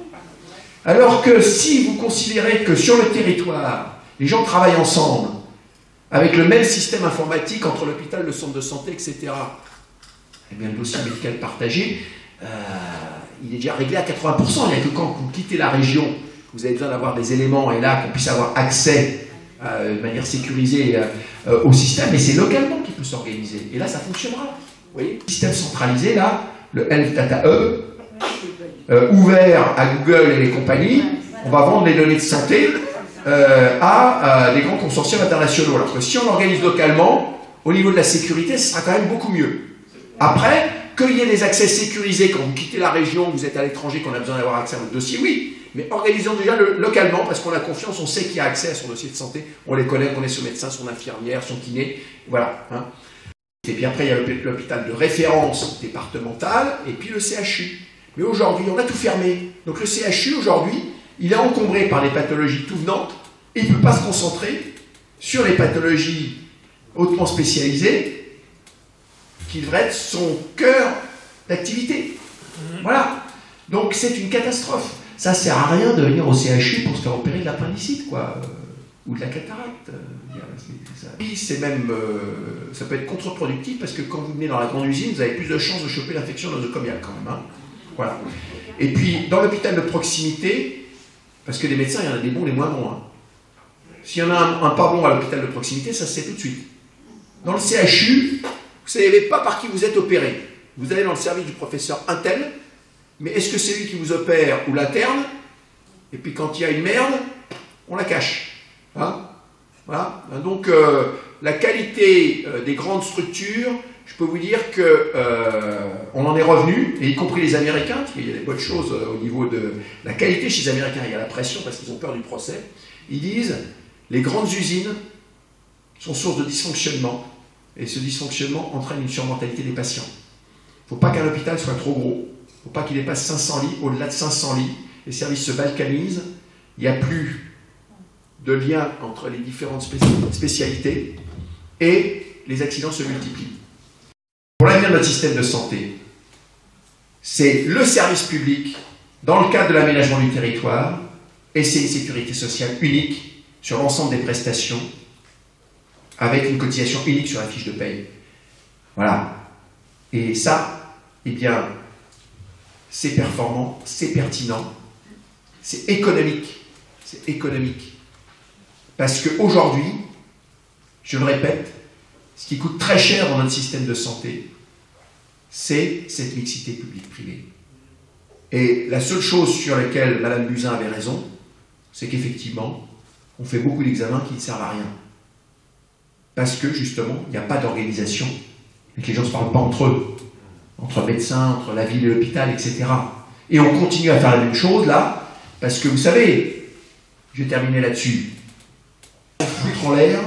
Alors que si vous considérez que sur le territoire, les gens travaillent ensemble, avec le même système informatique entre l'hôpital, le centre de santé, etc., eh bien le dossier médical partagé, il est déjà réglé à 80%. Il n'y a que quand vous quittez la région, vous avez besoin d'avoir des éléments, et là, qu'on puisse avoir accès de manière sécurisée au système, mais c'est localement qu'il peut s'organiser. Et là, ça fonctionnera. Vous voyez, le système centralisé, là, le Health Data Hub, ouvert à Google et les compagnies, on va vendre les données de santé à des grands consortiums internationaux. Alors que si on l'organise localement, au niveau de la sécurité, ce sera quand même beaucoup mieux. Après, qu'il y ait des accès sécurisés quand vous quittez la région, vous êtes à l'étranger, qu'on a besoin d'avoir accès à votre dossier, oui. Mais organisons déjà localement, parce qu'on a confiance, on sait qu'il y a accès à son dossier de santé, on les connaît, on connaît son médecin, son infirmière, son kiné, voilà. Hein. Et puis après, il y a l'hôpital de référence départemental, et puis le CHU. Mais aujourd'hui, on a tout fermé. Donc le CHU, aujourd'hui, il est encombré par les pathologies tout venantes, et il ne peut pas se concentrer sur les pathologies hautement spécialisées, qui devrait être son cœur d'activité. Voilà. Donc c'est une catastrophe. Ça ne sert à rien de venir au CHU pour se faire opérer de l'appendicite, quoi, ou de la cataracte. Puis c'est même, ça peut être contre-productif parce que quand vous venez dans la grande usine, vous avez plus de chances de choper l'infection nosocomiale quand même. Hein. Voilà. Et puis dans l'hôpital de proximité, parce que les médecins, il y en a des bons, des moins bons. Hein. S'il y en a un pas bon à l'hôpital de proximité, ça se sait tout de suite. Dans le CHU, vous ne savez pas par qui vous êtes opéré. Vous allez dans le service du professeur Intel, mais est-ce que c'est lui qui vous opère ou l'interne? Et puis quand il y a une merde, on la cache. Hein, voilà. Donc la qualité des grandes structures, je peux vous dire qu'on en est revenu, et y compris les Américains, parce qu'il y a des bonnes choses au niveau de la qualité chez les Américains, il y a la pression parce qu'ils ont peur du procès. Ils disent les grandes usines sont source de dysfonctionnement. Et ce dysfonctionnement entraîne une surmortalité des patients. Il ne faut pas qu'un hôpital soit trop gros. Il ne faut pas qu'il dépasse 500 lits. Au-delà de 500 lits, les services se balkanisent. Il n'y a plus de lien entre les différentes spécialités et les accidents se multiplient. Pour l'avenir de notre système de santé, c'est le service public dans le cadre de l'aménagement du territoire et c'est une sécurité sociale unique sur l'ensemble des prestations avec une cotisation unique sur la fiche de paye. Voilà. Et ça, eh bien, c'est performant, c'est pertinent, c'est économique. C'est économique. Parce qu'aujourd'hui, je le répète, ce qui coûte très cher dans notre système de santé, c'est cette mixité publique-privée. Et la seule chose sur laquelle Mme Buzyn avait raison, c'est qu'effectivement, on fait beaucoup d'examens qui ne servent à rien. Parce que, justement, il n'y a pas d'organisation et que les gens ne se parlent pas entre eux, entre médecins, entre la ville et l'hôpital, etc. Et on continue à faire la même chose, là, parce que, vous savez, je vais terminer là-dessus, on foutre en l'air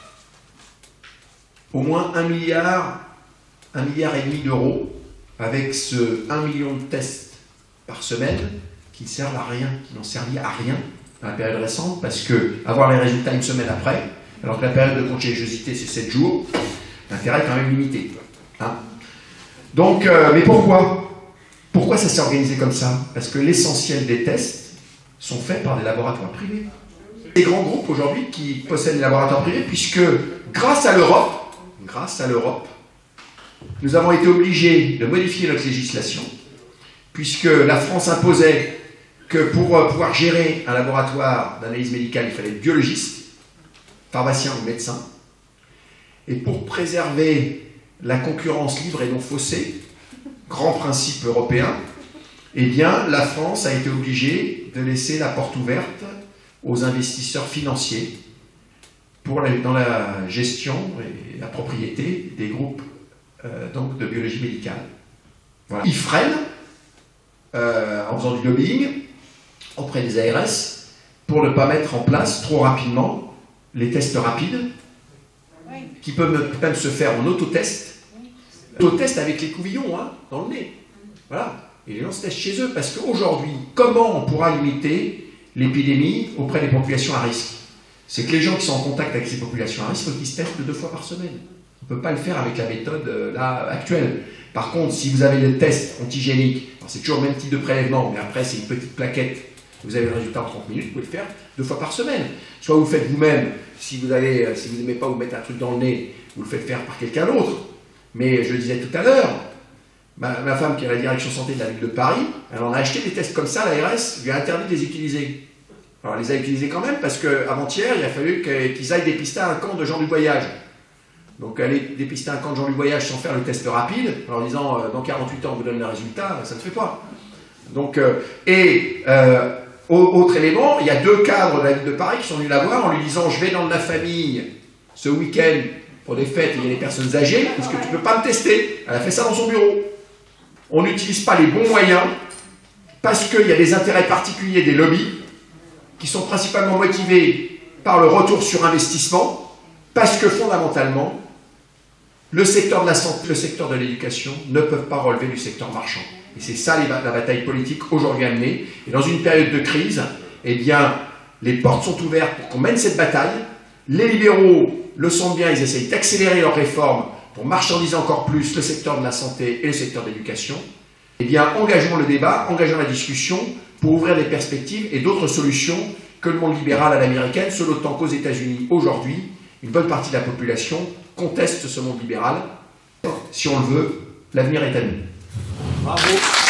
au moins 1,5 milliard d'euros avec ce 1 million de tests par semaine qui ne servent à rien, qui n'ont servi à rien dans la période récente, parce que avoir les résultats une semaine après, alors que la période de contagiosité c'est 7 jours, l'intérêt est quand même limité. Hein. Donc, mais pourquoi ça s'est organisé comme ça? Parce que l'essentiel des tests sont faits par des laboratoires privés. Des grands groupes aujourd'hui qui possèdent des laboratoires privés, puisque grâce à l'Europe, nous avons été obligés de modifier notre législation, puisque la France imposait que pour pouvoir gérer un laboratoire d'analyse médicale, il fallait être biologiste, pharmacien ou médecin. Et pour préserver la concurrence libre et non faussée, grand principe européen, eh bien, la France a été obligée de laisser la porte ouverte aux investisseurs financiers dans la gestion et la propriété des groupes donc de biologie médicale. Voilà. Ils freinent en faisant du lobbying auprès des ARS pour ne pas mettre en place trop rapidement les tests rapides qui peuvent même se faire en autotest. Autotest avec les couvillons hein, dans le nez. Voilà. Et les gens se testent chez eux parce qu'aujourd'hui, comment on pourra limiter l'épidémie auprès des populations à risque? C'est que les gens qui sont en contact avec ces populations à risque, il faut qu'ils se testent 2 fois par semaine. ne peut pas le faire avec la méthode là, actuelle. Par contre, si vous avez le test antigénique, c'est toujours le même type de prélèvement, mais après c'est une petite plaquette, vous avez le résultat en 30 minutes, vous pouvez le faire 2 fois par semaine. Soit vous le faites vous-même, si vous n'aimez pas vous mettre un truc dans le nez, vous le faites faire par quelqu'un d'autre. Mais je le disais tout à l'heure, ma femme qui est à la direction santé de la ville de Paris, elle en a acheté des tests comme ça, l'ARS lui a interdit de les utiliser. Alors elle les a utilisés quand même parce qu'avant-hier, il a fallu qu'ils aillent dépister un camp de gens du voyage. Donc aller dépister un camp de gens du voyage sans faire le test rapide, en leur disant dans 48 ans on vous donne le résultat, ça ne se fait pas. Donc, autre élément, il y a 2 cadres de la ville de Paris qui sont venus la voir en lui disant je vais dans de la famille ce week-end pour des fêtes, il y a des personnes âgées, parce que tu ne peux pas me tester. Elle a fait ça dans son bureau. On n'utilise pas les bons moyens parce qu'il y a des intérêts particuliers des lobbies qui sont principalement motivés par le retour sur investissement, parce que fondamentalement, le secteur de la santé, le secteur de l'éducation ne peuvent pas relever du secteur marchand. Et c'est ça la bataille politique aujourd'hui à mener. Et dans une période de crise, eh bien, les portes sont ouvertes pour qu'on mène cette bataille. Les libéraux le sentent bien, ils essayent d'accélérer leurs réformes pour marchandiser encore plus le secteur de la santé et le secteur de l'éducation. Eh bien, engageons le débat, engageons la discussion pour ouvrir des perspectives et d'autres solutions que le monde libéral à l'américaine, selon autant qu'aux États-Unis aujourd'hui, une bonne partie de la population conteste ce monde libéral. Si on le veut, l'avenir est à nous. Bravo.